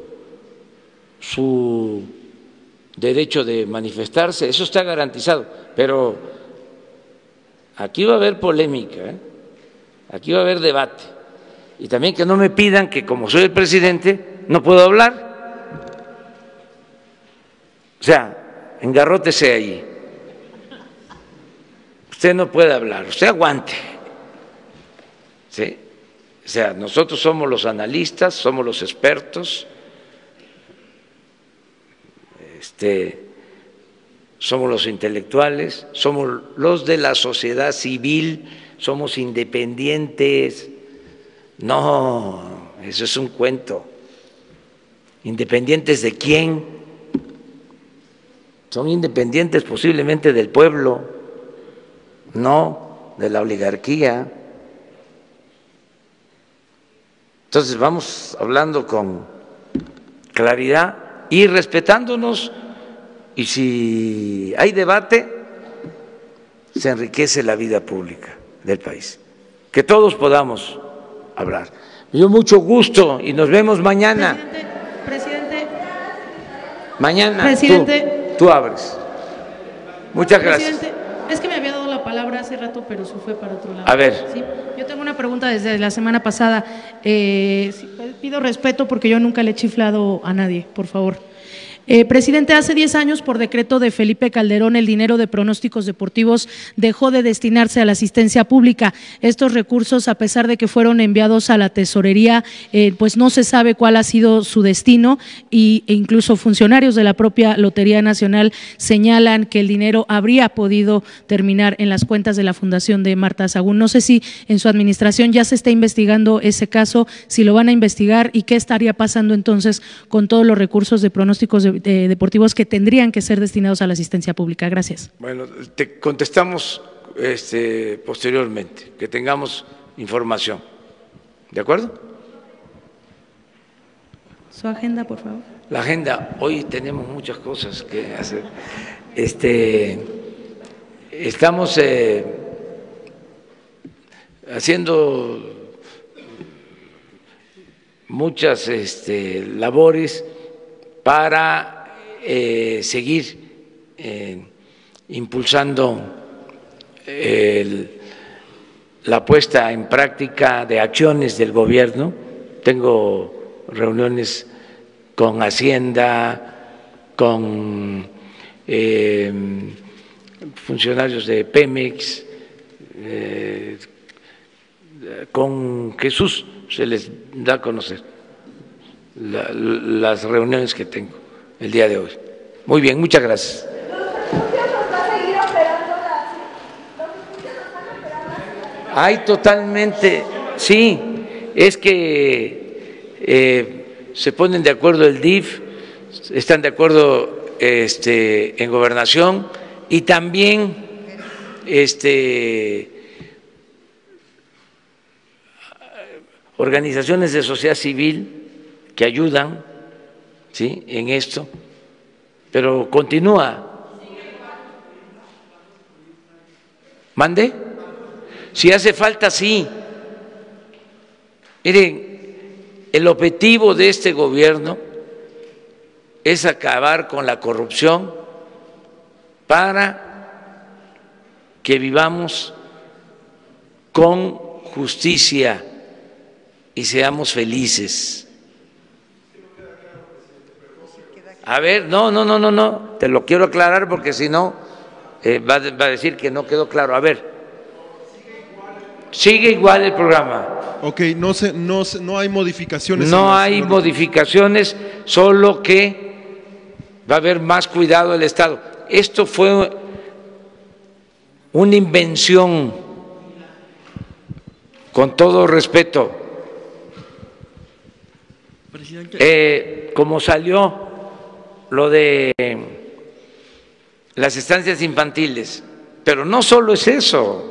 su derecho de manifestarse, eso está garantizado, pero aquí va a haber polémica, aquí va a haber debate, y también que no me pidan que como soy el presidente no puedo hablar. O sea, engarrótese ahí, usted no puede hablar, usted aguante, ¿sí? O sea, nosotros somos los analistas, somos los expertos, somos los intelectuales, somos los de la sociedad civil, somos independientes. No, eso es un cuento. ¿Independientes de quién? Son independientes posiblemente del pueblo, no de la oligarquía. Entonces vamos hablando con claridad y respetándonos, y si hay debate, se enriquece la vida pública del país. Que todos podamos hablar. Me dio mucho gusto y nos vemos mañana. Presidente. Mañana Presidente. Tú abres. Muchas gracias. Presidente, es que me había dado la palabra hace rato, pero se fue para otro lado. A ver. ¿Sí? Yo tengo una pregunta desde la semana pasada. Pido respeto porque yo nunca le he chiflado a nadie, por favor. Presidente, hace 10 años, por decreto de Felipe Calderón, el dinero de pronósticos deportivos dejó de destinarse a la asistencia pública. Estos recursos, a pesar de que fueron enviados a la tesorería, pues no se sabe cuál ha sido su destino, e incluso funcionarios de la propia Lotería Nacional señalan que el dinero habría podido terminar en las cuentas de la Fundación de Marta Sahagún. No sé si en su administración ya se está investigando ese caso, si lo van a investigar, y qué estaría pasando entonces con todos los recursos de pronósticos deportivos que tendrían que ser destinados a la asistencia pública. Gracias. Bueno, te contestamos posteriormente, que tengamos información. ¿De acuerdo? Su agenda, por favor. La agenda, hoy tenemos muchas cosas que hacer. Estamos haciendo muchas labores para seguir impulsando la puesta en práctica de acciones del gobierno. Tengo reuniones con Hacienda, con funcionarios de Pemex, con Jesús, se les da a conocer las reuniones que tengo el día de hoy. Muy bien, muchas gracias. Hay totalmente, sí, es que se ponen de acuerdo el DIF, están de acuerdo en Gobernación, y también organizaciones de sociedad civil que ayudan, ¿sí?, en esto, pero continúa. ¿Mande? Si hace falta, sí. Miren, el objetivo de este gobierno es acabar con la corrupción para que vivamos con justicia y seamos felices. A ver, no, te lo quiero aclarar porque si no va a decir que no quedó claro. A ver, sigue igual el programa. Ok, no hay modificaciones. No hay modificaciones, solo que va a haber más cuidado del Estado. Esto fue una invención, con todo respeto. Como salió lo de las estancias infantiles, pero no solo es eso,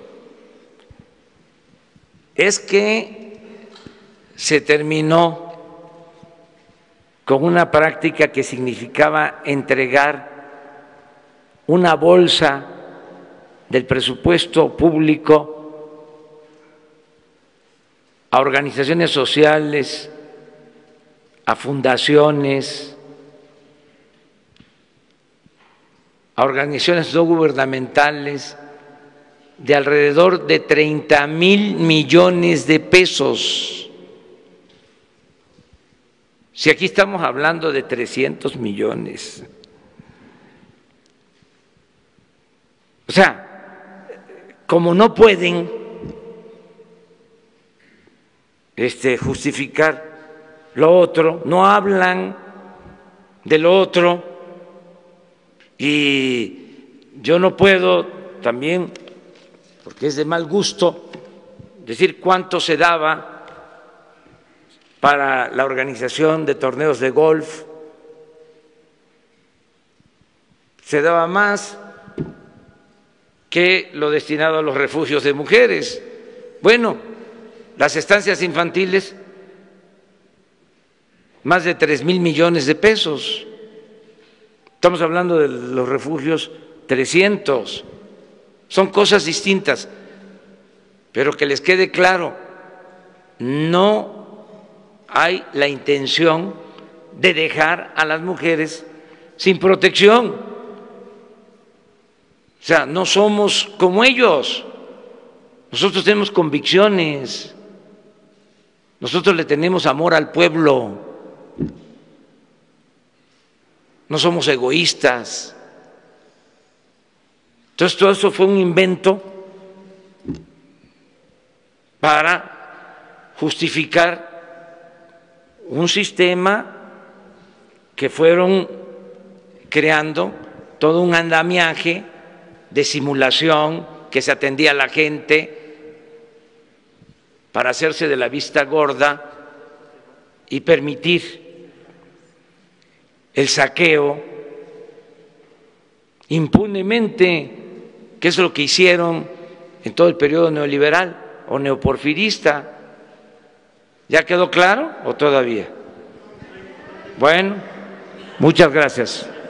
es que se terminó con una práctica que significaba entregar una bolsa del presupuesto público a organizaciones sociales, a fundaciones, a organizaciones no gubernamentales, de alrededor de 30,000 millones de pesos. Si aquí estamos hablando de 300 millones. O sea, como no pueden justificar lo otro, no hablan de lo otro, y yo no puedo también, porque es de mal gusto, decir cuánto se daba para la organización de torneos de golf. Se daba más que lo destinado a los refugios de mujeres. Bueno, las estancias infantiles, más de 3,000 millones de pesos. Estamos hablando de los refugios, 300. Son cosas distintas, pero que les quede claro, no hay la intención de dejar a las mujeres sin protección. O sea, no somos como ellos. Nosotros tenemos convicciones, nosotros le tenemos amor al pueblo, no somos egoístas. Entonces todo eso fue un invento para justificar un sistema que fueron creando todo un andamiaje de simulación, que se atendía a la gente para hacerse de la vista gorda y permitir el saqueo impunemente, que es lo que hicieron en todo el periodo neoliberal o neoporfirista. ¿Ya quedó claro o todavía? Bueno, muchas gracias.